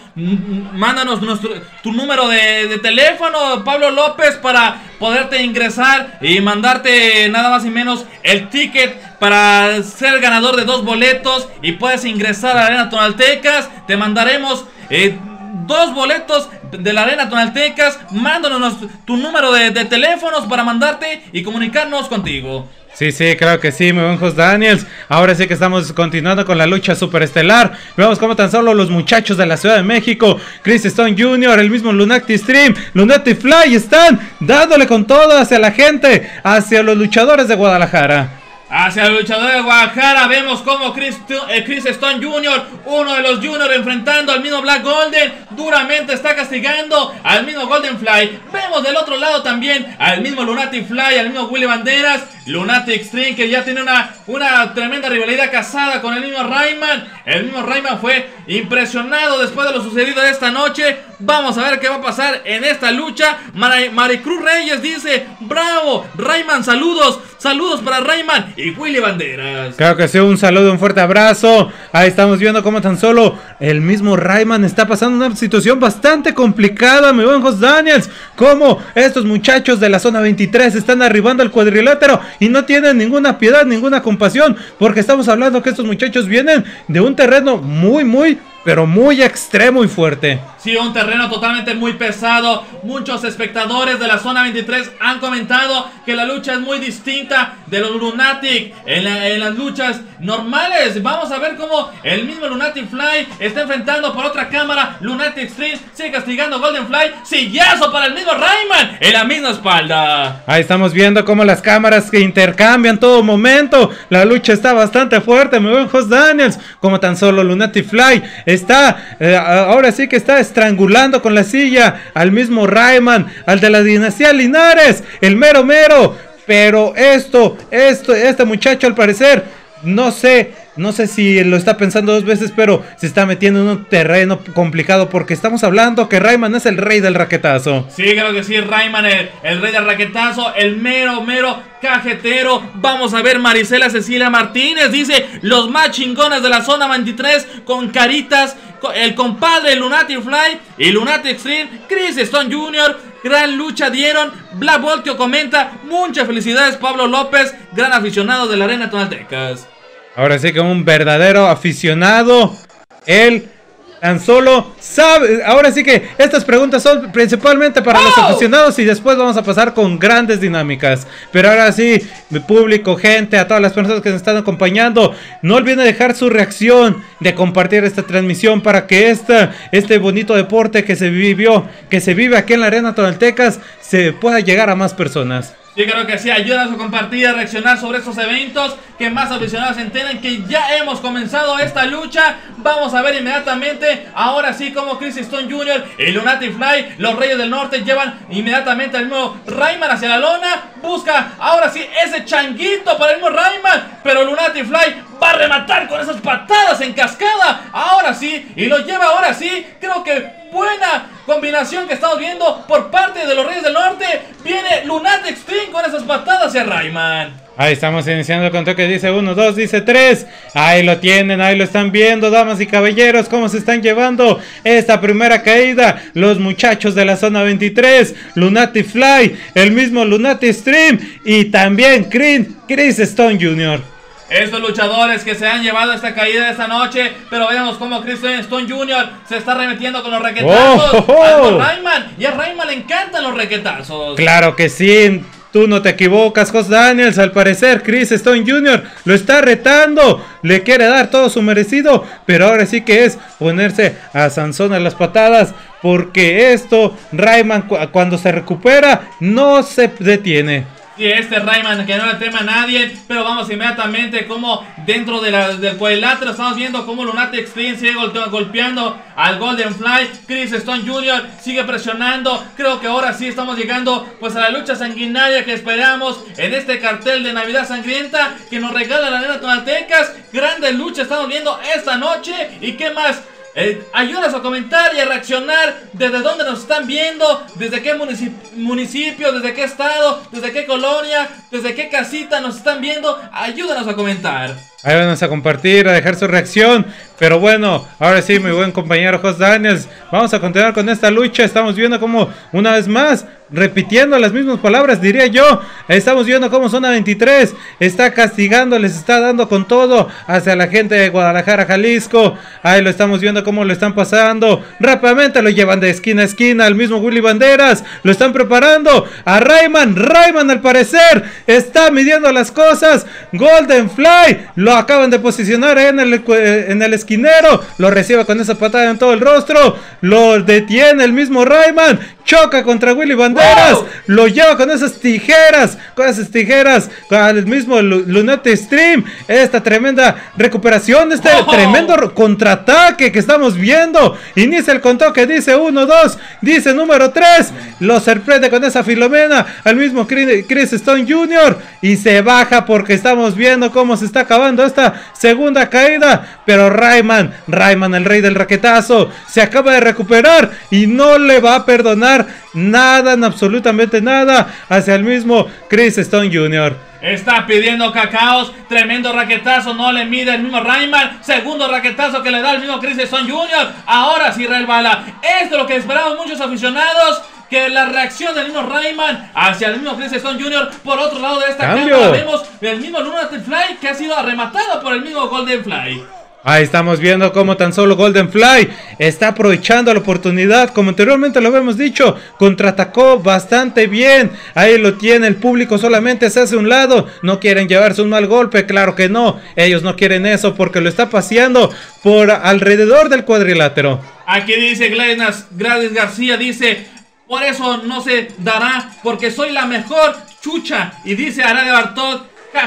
Speaker 2: tu número de teléfono, Pablo López, para poderte ingresar y mandarte nada más y menos el ticket para ser ganador de 2 boletos y puedes ingresar a la Arena Tonaltecas. Te mandaremos 2 boletos de la Arena Tonaltecas. Mándanos tu número de teléfonos para mandarte y comunicarnos contigo.
Speaker 1: Sí, claro que sí, muy buen Jos Daniels. Ahora sí que estamos continuando con la lucha superestelar. Vemos como tan solo los muchachos de la Ciudad de México, Chris Stone Jr., el mismo Lunatic Stream, Lunatic Fly, están dándole con todo hacia la gente, hacia los luchadores de Guadalajara.
Speaker 2: Hacia el luchador de Guadalajara vemos como Chris Stone Jr., uno de los Juniors, enfrentando al mismo Black Golden, duramente está castigando al mismo Golden Fly. Vemos del otro lado también al mismo Lunatic Fly, al mismo Willy Banderas, Lunatic Stream, que ya tiene una tremenda rivalidad casada con el mismo Rayman. El mismo Rayman fue impresionado después de lo sucedido esta noche. Vamos a ver qué va a pasar en esta lucha. Maricruz Reyes dice: bravo, Rayman, saludos para Rayman y Willy Banderas.
Speaker 1: Claro que sí, un saludo, un fuerte abrazo. Ahí estamos viendo cómo tan solo el mismo Rayman está pasando una situación bastante complicada, mi buen Jos Daniels. Como estos muchachos de la zona 23 están arribando al cuadrilátero y no tienen ninguna piedad, ninguna compasión, porque estamos hablando que estos muchachos vienen de un terreno pero muy extremo y fuerte.
Speaker 2: Sí, un terreno totalmente muy pesado. Muchos espectadores de la zona 23 han comentado que la lucha es muy distinta de los Lunatic en las luchas normales. Vamos a ver cómo el mismo Lunatic Fly está enfrentando por otra cámara. Lunatic Stream sigue castigando a Golden Fly. Sillazo para el mismo Rayman en la misma espalda.
Speaker 1: Ahí estamos viendo cómo las cámaras que intercambian todo momento. La lucha está bastante fuerte, mi buen Jos Daniels. Como tan solo Lunatic Fly está, ahora sí que está estrangulando con la silla al mismo Rayman, al de la dinastía Linares, el mero. Pero este muchacho al parecer, no sé no sé si lo está pensando dos veces, pero se está metiendo en un terreno complicado porque estamos hablando que Rayman es el rey del raquetazo.
Speaker 2: Sí, creo que sí, Rayman, el rey del raquetazo, el mero cajetero. Vamos a ver, Marisela Cecilia Martínez dice: los más chingones de la zona 23 con caritas, el compadre Lunatic Fly y Lunatic Extreme, Chris Stone Jr., gran lucha dieron. Black Voltio comenta: muchas felicidades Pablo López, gran aficionado de la Arena Tonaltecas.
Speaker 1: Ahora sí que un verdadero aficionado, él tan solo sabe. Ahora sí que estas preguntas son principalmente para los aficionados y después vamos a pasar con grandes dinámicas. Pero ahora sí, mi público, gente, a todas las personas que nos están acompañando, no olviden dejar su reacción, de compartir esta transmisión para que este bonito deporte que se vive aquí en la Arena Tonaltecas se pueda llegar a más personas.
Speaker 2: Yo creo que sí, ayúdanos a compartir, a reaccionar sobre estos eventos, que más aficionados se enteren que ya hemos comenzado esta lucha. Vamos a ver inmediatamente, ahora sí, como Chris Stone Jr. y Lunatic Fly, los Reyes del Norte, llevan inmediatamente al mismo Rayman hacia la lona. Busca, ahora sí, ese changuito para el mismo Rayman, pero Lunatic Fly va a rematar con esas patadas en cascada. Ahora sí, y lo lleva ahora sí, creo que buena combinación que estamos viendo por parte de los Reyes del Norte. Viene Lunatic Extreme con esas patadas hacia Rayman.
Speaker 1: Ahí estamos iniciando el conteo que dice 1, 2, dice 3. Ahí lo tienen, ahí lo están viendo, damas y caballeros, cómo se están llevando esta primera caída los muchachos de la zona 23. Lunatic Fly, el mismo Lunatic Extreme y también Chris Stone Jr.
Speaker 2: Estos luchadores que se han llevado esta caída esta noche, pero veamos cómo Chris Stone Jr. se está remetiendo con los requetazos a Rayman, y a Rayman le encantan los requetazos.
Speaker 1: Claro que sí, tú no te equivocas, Jos Daniels. Al parecer Chris Stone Jr. lo está retando, le quiere dar todo su merecido, pero ahora sí que es ponerse a Sansón a las patadas, porque Rayman cuando se recupera no se detiene.
Speaker 2: Y este Rayman que no le teme a nadie, pero vamos inmediatamente como dentro del cuadrilátero estamos viendo como Lunatic Extreme sigue golpeando al Golden Fly. Chris Stone Jr. sigue presionando. Creo que ahora sí estamos llegando pues a la lucha sanguinaria que esperamos en este cartel de Navidad Sangrienta que nos regala la Arena Tonaltecas. Grande lucha estamos viendo esta noche. ¿Y qué más? Ayúdanos a comentar y a reaccionar desde dónde nos están viendo, desde qué municipio, desde qué estado, desde qué colonia, desde qué casita nos están viendo. Ayúdanos a comentar.
Speaker 1: Ayúdanos a compartir, a dejar su reacción. Pero bueno, ahora sí, mi buen compañero Jos Daniels, vamos a continuar con esta lucha. Estamos viendo como una vez más, repitiendo las mismas palabras, diría yo, estamos viendo cómo zona 23 está castigando, les está dando con todo hacia la gente de Guadalajara, Jalisco. Ahí lo estamos viendo cómo lo están pasando. Rápidamente lo llevan de esquina a esquina. El mismo Willy Banderas lo están preparando a Rayman. Rayman al parecer está midiendo las cosas. Golden Fly lo acaban de posicionar en el esquinero. Lo recibe con esa patada en todo el rostro. Lo detiene el mismo Rayman. Choca contra Willy Banderas. ¡Wow! Lo lleva con esas tijeras. Con el mismo Lunatic Extreme. Esta tremenda recuperación. Tremendo contraataque que estamos viendo. Inicia el conteo que dice 1, 2. Dice número 3. Lo sorprende con esa Filomena al mismo Chris Stone Jr. Y se baja porque estamos viendo cómo se está acabando esta segunda caída. Pero Rayman, el rey del raquetazo, se acaba de recuperar y no le va a perdonar nada, absolutamente nada, hacia el mismo Chris Stone Jr.
Speaker 2: Está pidiendo cacaos, tremendo raquetazo, no le mide el mismo Rayman. Segundo raquetazo que le da el mismo Chris Stone Jr. Ahora sí, Israel Bala. Esto es lo que esperamos muchos aficionados, que la reacción del mismo Rayman hacia el mismo Chris Stone Jr. Por otro lado de esta cámara vemos el mismo Lunatic Fly que ha sido arrematado por el mismo Golden Fly.
Speaker 1: Ahí estamos viendo cómo tan solo Golden Fly está aprovechando la oportunidad. Como anteriormente lo habíamos dicho, contraatacó bastante bien. Ahí lo tiene, el público solamente se hace a un lado. No quieren llevarse un mal golpe, claro que no. Ellos no quieren eso porque lo está paseando por alrededor del cuadrilátero.
Speaker 2: Aquí dice Gladys García, dice: por eso no se dará, porque soy la mejor chucha. Y dice Aradia Bartok,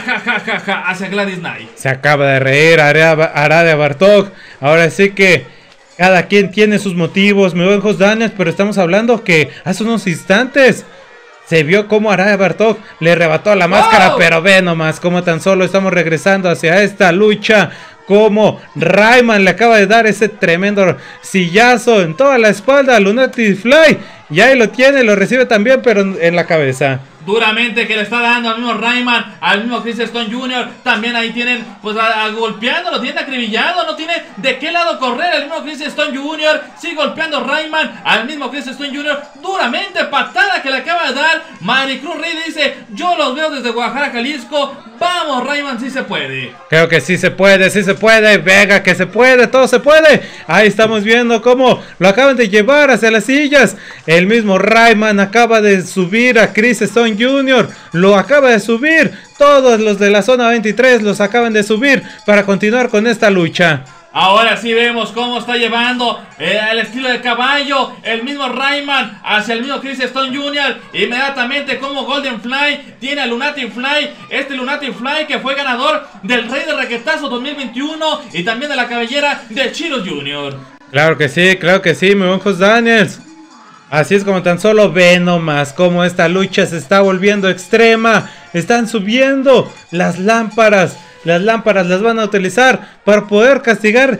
Speaker 2: ja, hacia Gladys Knight.
Speaker 1: Se acaba de reír Aradia Bartok. Ahora sí que cada quien tiene sus motivos, mi buen Jos Daniels, pero estamos hablando que hace unos instantes se vio como Aradia Bartok le arrebató la máscara, pero ve nomás como tan solo estamos regresando hacia esta lucha como Rayman le acaba de dar ese tremendo sillazo en toda la espalda a Lunatic Fly. Y ahí lo tiene, lo recibe también, pero en la cabeza.
Speaker 2: Duramente que le está dando al mismo Rayman, al mismo Chris Stone Jr. También ahí tienen, pues golpeando, lo tienen acribillado, no tiene de qué lado correr. El mismo Chris Stone Jr. sigue golpeando Rayman, al mismo Chris Stone Jr. Duramente, patada que le acaba de dar. Maricruz Rey dice, yo los veo desde Guadalajara, Jalisco. Vamos Rayman, sí se puede.
Speaker 1: Creo que sí se puede, venga que se puede, todo se puede. Ahí estamos viendo cómo lo acaban de llevar hacia las sillas. El mismo Rayman acaba de subir a Chris Stone Jr., lo acaba de subir. Todos los de la zona 23 los acaban de subir para continuar con esta lucha.
Speaker 2: Ahora sí vemos cómo está llevando el estilo de caballo el mismo Rayman hacia el mismo Chris Stone Jr. Inmediatamente como Golden Fly tiene a Lunatic Fly. Este Lunatic Fly que fue ganador del Rey de Raquetazo 2021 y también de la cabellera de Chiro Jr.
Speaker 1: Claro que sí, mi buen Jos Daniels. Así es como tan solo ve nomás cómo esta lucha se está volviendo extrema. Están subiendo las lámparas. Las lámparas las van a utilizar para poder castigar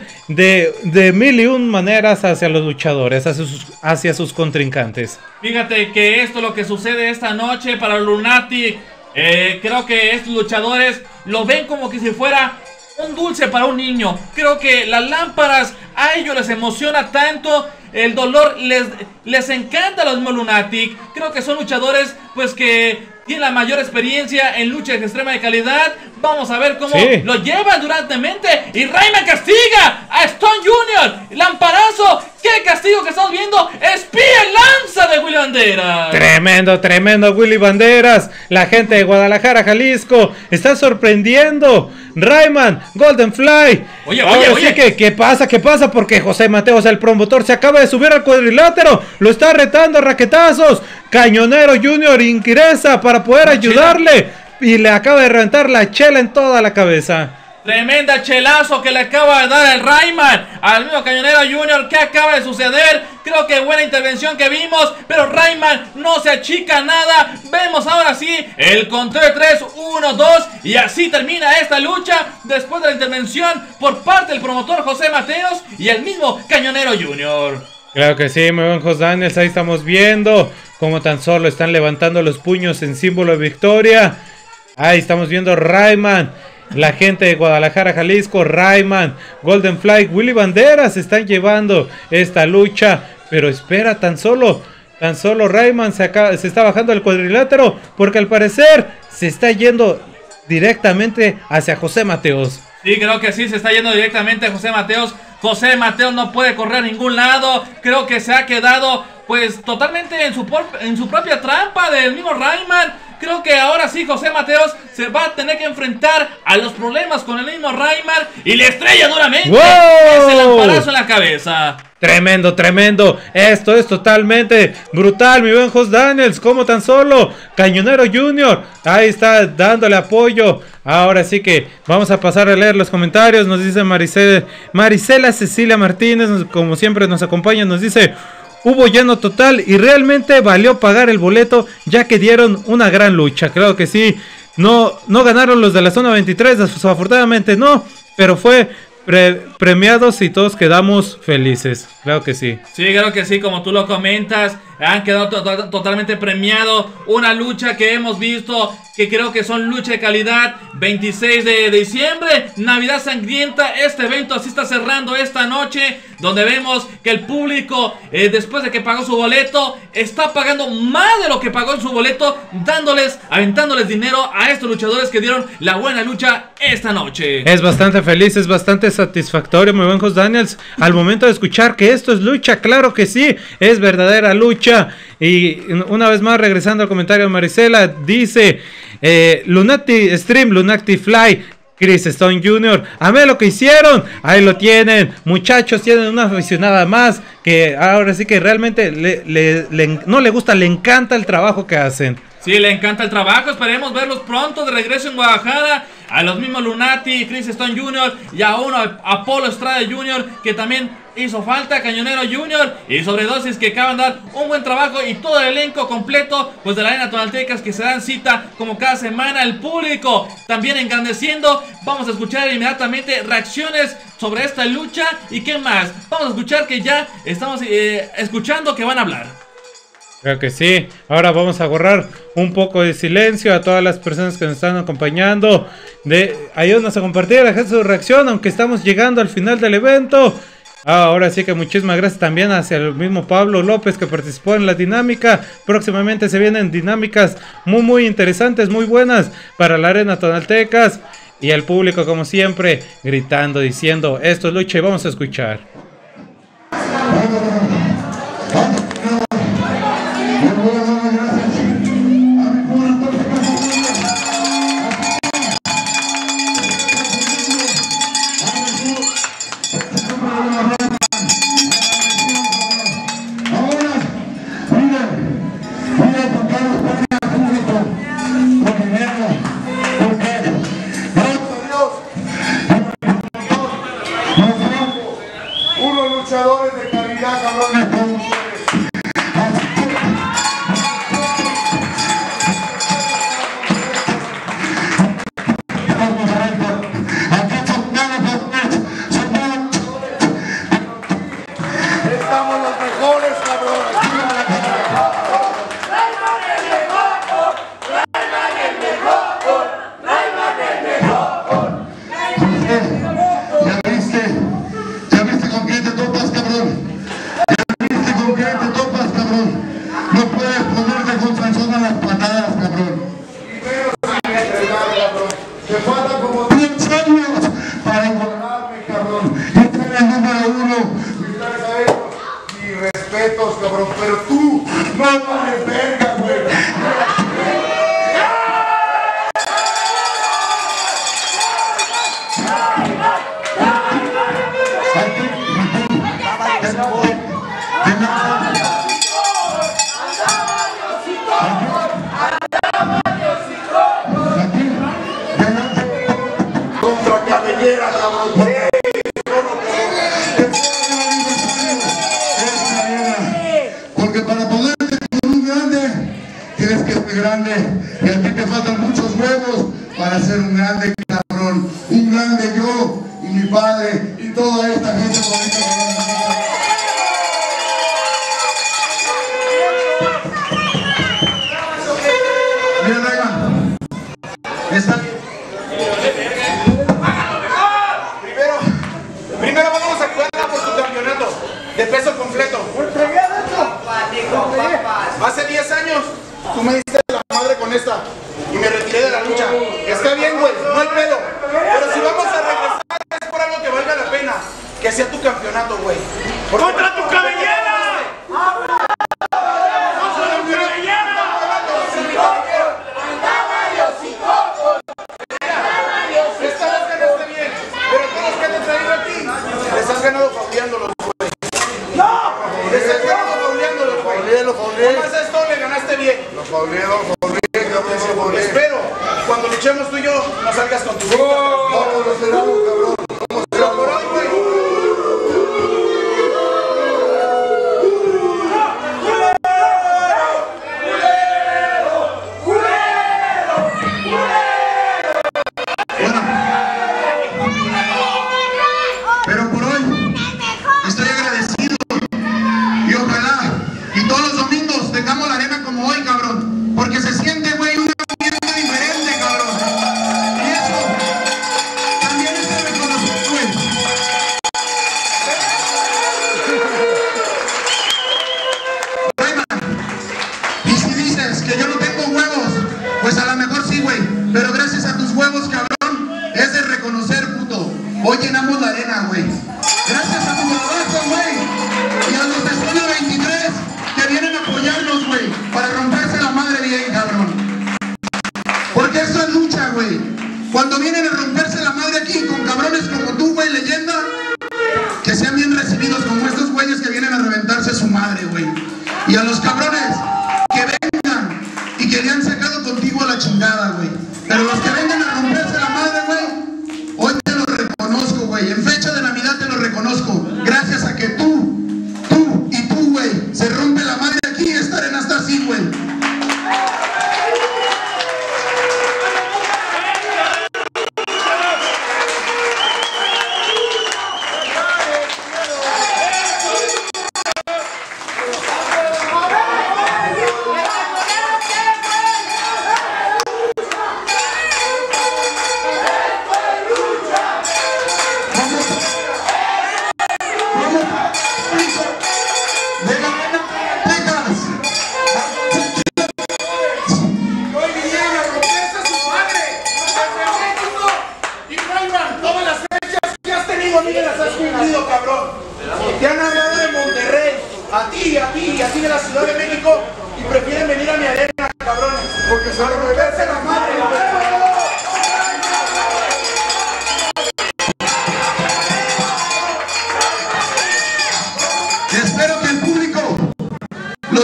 Speaker 1: de mil y un maneras hacia los luchadores, hacia sus contrincantes.
Speaker 2: Fíjate que esto es lo que sucede esta noche para Lunatic. Creo que estos luchadores lo ven como que si fuera un dulce para un niño. Creo que las lámparas a ellos les emociona tanto. El dolor les encanta a los mismos Lunatic. Creo que son luchadores pues que tienen la mayor experiencia en lucha extrema de calidad. Vamos a ver cómo lo llevan durantemente. Y Rayman castiga a Stone Jr. Lamparazo. ¡Qué castigo que estamos viendo! ¡Espía lanza de Willy Banderas!
Speaker 1: Tremendo Willy Banderas. La gente de Guadalajara, Jalisco está sorprendiendo. Rayman, Golden Fly.
Speaker 2: Oye.
Speaker 1: Sí que, ¿qué pasa? Porque José Mateos, el promotor, se acaba de subir al cuadrilátero. Lo está retando a raquetazos. Cañonero Junior ingresa para poder ayudarle. Y le acaba de reventar la chela en toda la cabeza.
Speaker 2: Tremenda chelazo que le acaba de dar el Rayman al mismo Cañonero Junior. ¿Qué acaba de suceder? Creo que buena intervención que vimos, pero Rayman no se achica nada. Vemos ahora sí el conteo de 3, 1, 2 y así termina esta lucha después de la intervención por parte del promotor José Mateos y el mismo Cañonero Junior.
Speaker 1: Claro que sí, muy buen Jos Daniels. Ahí estamos viendo cómo tan solo están levantando los puños en símbolo de victoria. Ahí estamos viendo Rayman, la gente de Guadalajara, Jalisco, Rayman, Golden Fly, Willy Banderas están llevando esta lucha. Pero espera, tan solo Rayman se está bajando del cuadrilátero porque al parecer se está yendo directamente hacia José Mateos.
Speaker 2: Sí, creo que sí, se está yendo directamente a José Mateos. José Mateos no puede correr a ningún lado. Creo que se ha quedado pues totalmente en su propia trampa del mismo Rayman. Creo que ahora sí José Mateos se va a tener que enfrentar a los problemas con el mismo Rayman y le estrella duramente ese lamparazo en la cabeza.
Speaker 1: Tremendo. Esto es totalmente brutal, mi buen Jos Daniels. Como tan solo Cañonero Junior ahí está dándole apoyo. Ahora sí que vamos a pasar a leer los comentarios. Nos dice Marisela Cecilia Martínez, como siempre nos acompaña, nos dice: hubo lleno total y realmente valió pagar el boleto, ya que dieron una gran lucha. Creo que sí. No ganaron los de la zona 23, desafortunadamente no, pero fue premiados y todos quedamos felices. Claro que sí.
Speaker 2: Sí, creo que sí, como tú lo comentas, han quedado totalmente premiados. Una lucha que hemos visto, que creo que son lucha de calidad. 26 de diciembre, Navidad Sangrienta. Este evento así está cerrando esta noche, donde vemos que el público, después de que pagó su boleto, está pagando más de lo que pagó en su boleto, aventándoles dinero a estos luchadores que dieron la buena lucha esta noche.
Speaker 1: Es bastante feliz, es bastante satisfactorio, muy buen Jos Daniels, al momento de escuchar que esto es lucha. Claro que sí, es verdadera lucha. Y una vez más, regresando al comentario de Marisela, dice: Lunatic Fly, Chris Stone Jr., amé lo que hicieron. Ahí lo tienen, muchachos, tienen una aficionada más que ahora sí que realmente no le gusta, le encanta el trabajo que hacen.
Speaker 2: Sí, le encanta el trabajo. Esperemos verlos pronto de regreso en Guadalajara. a los mismos Lunati, Chris Stone Jr. y a uno Apolo Estrada Jr. que también hizo falta, Cañonero Jr. y Sobredosis, que acaban de dar un buen trabajo, y todo el elenco completo pues de la Arena Tonaltecas, que se dan cita como cada semana. El público también engrandeciendo. Vamos a escuchar inmediatamente reacciones sobre esta lucha y qué más. Vamos a escuchar que ya estamos escuchando que van a hablar.
Speaker 1: Creo que sí. Ahora vamos a borrar un poco de silencio a todas las personas que nos están acompañando. Ayúdanos a compartir, dejar su reacción, aunque estamos llegando al final del evento. Ahora sí que muchísimas gracias también hacia el mismo Pablo López, que participó en la dinámica. Próximamente se vienen dinámicas muy interesantes, muy buenas para la Arena Tonaltecas. Y el público, como siempre, gritando, diciendo: esto es lucha, y vamos a escuchar.
Speaker 7: Unos luchadores de calidad, cabrones, como ustedes. Estamos los mejores, cabrones. ¿Ya viste con quién te topas, cabrón? ¿Ya viste con quién te topas, cabrón? No puedes ponerte con Sansón a las patadas, cabrón. Te falta como 10 años para igualarme, cabrón. Y ser el número 1. Y gracias a eso, mis respetos, cabrón. Pero tú no vales verga, güey. Contra cabellera, cabrón. Porque para poderte con un grande, tienes que ser grande. Y a ti te faltan muchos huevos para ser un grande, cabrón. Un grande yo y mi padre y toda esta gente bonita que nos visita. Mira, Rayman. Está bien. Primero vamos a jugar por tu campeonato de peso completo. Hace 10 años tú me diste la madre con esta y me retiré de la lucha. Está bien, güey, no hay pedo. Pero si vamos a regresar es por algo que valga la pena. Que sea tu campeonato, güey. ¡Contra tu cabellera! ¡Contra tu cabellera! Esta vez ganaste bien, pero todos los que te han traído aquí les has ganado fauleándolos, güey. ¡No! Les has ganado fauleándolos, güey. Nomás esto le ganaste bien. Lo fauleé. Espero, cuando luchemos tú y yo, no salgas con tu boca. Vamos, lo cerramos, cabrón. Pero por hoy, güey. Pero por hoy estoy agradecido y ojalá y todos los domingos tengamos la arena como hoy, cabrón, porque se siente, güey, un ambiente diferente, cabrón, y eso también es de reconocer, güey. Y si dices que yo no tengo huevos, pues a lo mejor sí, güey, pero gracias a tus huevos, cabrón, es de reconocer, puto. Hoy llenamos la arena, güey. Gracias a tu trabajo, güey. Y a los de Estudio 23 que vienen a apoyarnos, güey, para romperse la madre bien, cabrón. Porque esto es lucha, güey. Cuando vienen a romperse la madre aquí con cabrones como tú, güey, leyenda, que sean bien recibidos como estos güeyes que vienen a reventarse su madre, güey. Y a los cabrones que vengan y que le han sacado contigo a la chingada, güey. Pero los que vengan a romperse la madre, güey,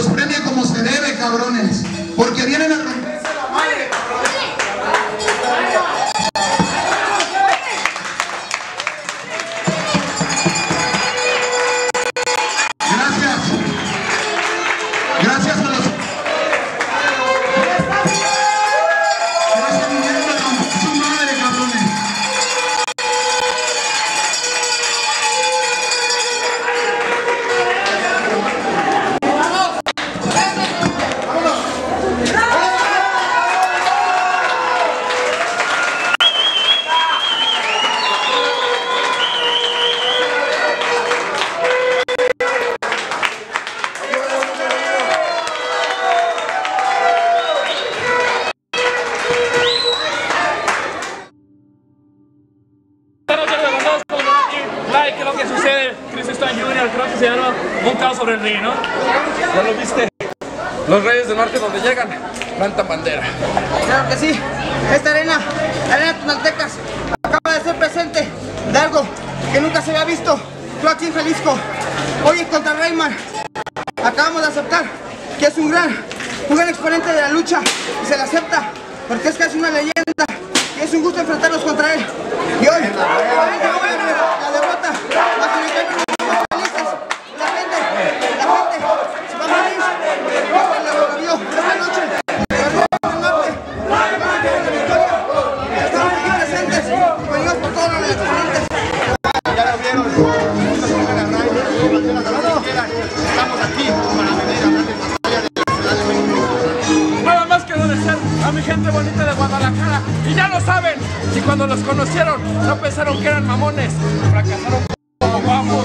Speaker 7: premie como se debe, cabrones. Porque vienen a romperse la madre, Gracias. Gracias a los... Gracias, vinieron a romper su madre, cabrones.
Speaker 2: ¿Qué es lo que sucede? Chris Stan Jr. creo que se llama un caos sobre el ring, ¿no?
Speaker 9: ¿Ya lo viste? Los Reyes del Norte donde llegan, plantan bandera.
Speaker 4: Claro que sí. Esta arena, la arena Tonaltecas, acaba de ser presente de algo que nunca se había visto. Yo aquí en Jalisco, hoy contra Rayman, acabamos de aceptar que es un gran exponente de la lucha y se le acepta porque es casi una leyenda y es un gusto enfrentarnos contra él. Y hoy, la derrota, la felices, la gente se va a morir, porque lo vio esta noche, el norte, la victoria, estamos aquí presentes, venimos por todos los exponentes.
Speaker 7: Ya lo vieron, estamos aquí para venir a hablar de batalla de la Ciudad de México.
Speaker 9: Nada más quiero desear a mi gente bonita de Guadalajara, y ya lo saben, y cuando los conocieron no pensaron que eran mamones, fracasaron como guapos.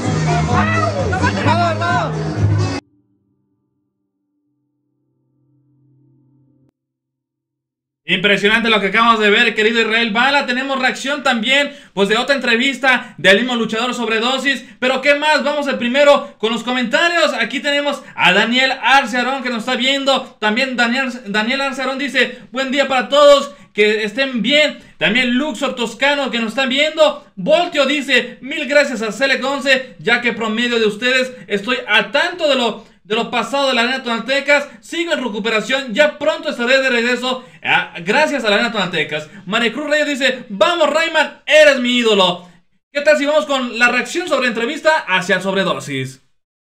Speaker 2: Impresionante lo que acabamos de ver, querido Israel Bala. Tenemos reacción también, pues, de otra entrevista del mismo luchador Sobredosis. Pero ¿qué más? Vamos el primero con los comentarios. Aquí tenemos a Daniel Arce Arón que nos está viendo. También Daniel Arce Arón dice: buen día para todos, que estén bien. También Luxor Toscano que nos están viendo. Voltio dice: mil gracias a Select 11, ya que promedio de ustedes estoy al tanto de lo pasado de la Arena Tonaltecas. Sigo en recuperación, ya pronto estaré de regreso, gracias a la Arena Tonaltecas. Maricruz Reyes dice: vamos Rayman, eres mi ídolo. ¿Qué tal si vamos con la reacción sobre entrevista hacia el Sobredosis?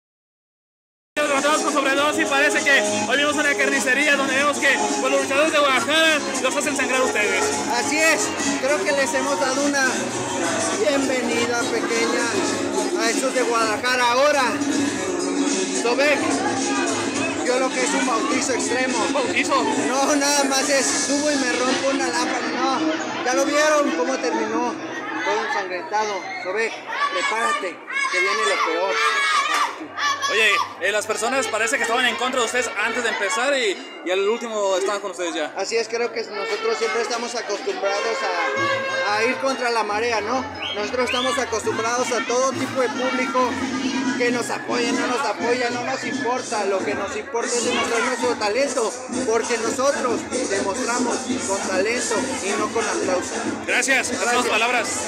Speaker 2: Con Sobredosis, parece que hoy vimos una carnicería donde vemos que pues, los luchadores de Guadalajara los hacen sangrar ustedes.
Speaker 4: Así es, creo que les hemos dado una bienvenida pequeña a estos de Guadalajara. Ahora, Sobek, yo lo que es un bautizo extremo.
Speaker 2: ¿Bautizo?
Speaker 4: No, nada más es subo y me rompo una lámpara, no. Ya lo vieron cómo terminó, todo ensangrentado. Sobek, prepárate, que viene lo peor.
Speaker 2: Oye, las personas parece que estaban en contra de ustedes antes de empezar y al último estaban con ustedes ya.
Speaker 4: Así es, creo que nosotros siempre estamos acostumbrados a ir contra la marea, ¿no? Nosotros estamos acostumbrados a todo tipo de público que nos apoye, no nos apoya, no nos importa. Lo que nos importa es demostrar nuestro talento, porque nosotros demostramos con talento y no con aplauso.
Speaker 2: Gracias, esas son las palabras.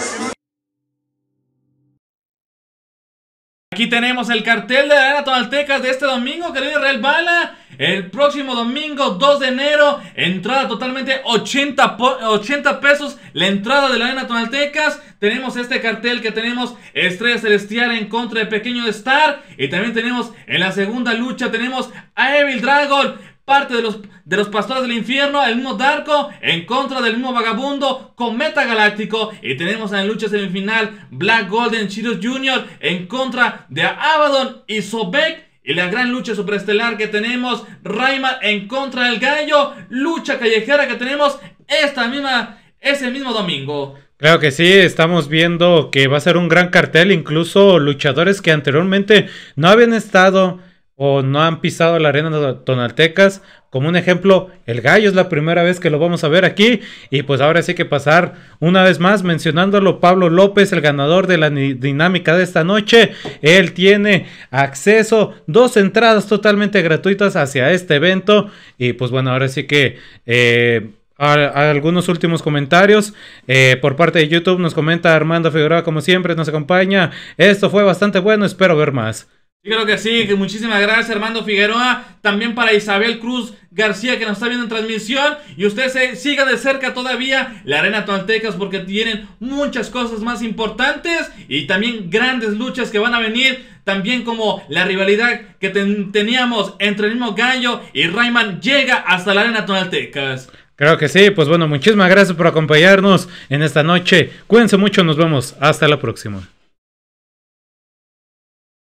Speaker 2: Aquí tenemos el cartel de la Arena Tonaltecas de este domingo, querido Israel Bala. El próximo domingo, 2 de enero, entrada totalmente 80 pesos, la entrada de la Arena Tonaltecas. Tenemos este cartel que tenemos Estrella Celestial en contra de Pequeño Star. Y también tenemos en la segunda lucha, tenemos a Evil Dragon, parte de los pastores del infierno, el mismo Darko, en contra del mismo Vagabundo, Cometa Galáctico. Y tenemos en la lucha semifinal Black Golden Chirios Jr. en contra de Abaddon y Sobek. Y la gran lucha superestelar que tenemos, Rayman en contra del Gallo. Lucha callejera que tenemos ese mismo domingo.
Speaker 1: Claro que sí, estamos viendo que va a ser un gran cartel. Incluso luchadores que anteriormente no habían estado o no han pisado la Arena Tonaltecas. Como un ejemplo, el Gallo es la primera vez que lo vamos a ver aquí. Y pues ahora sí que pasar una vez más mencionándolo, Pablo López, el ganador de la dinámica de esta noche. Él tiene acceso, 2 entradas totalmente gratuitas hacia este evento. Y pues bueno, ahora sí que algunos últimos comentarios por parte de YouTube. Nos comenta Armando Figueroa, como siempre nos acompaña: esto fue bastante bueno, espero ver más.
Speaker 2: Yo creo que sí, que muchísimas gracias Armando Figueroa, también para Isabel Cruz García que nos está viendo en transmisión, y usted siga de cerca todavía la Arena Tonaltecas porque tienen muchas cosas más importantes y también grandes luchas que van a venir, también como la rivalidad que teníamos entre el mismo Gallo y Rayman llega hasta la Arena Tonaltecas.
Speaker 1: Creo que sí, pues bueno, muchísimas gracias por acompañarnos en esta noche, cuídense mucho, nos vemos, hasta la próxima.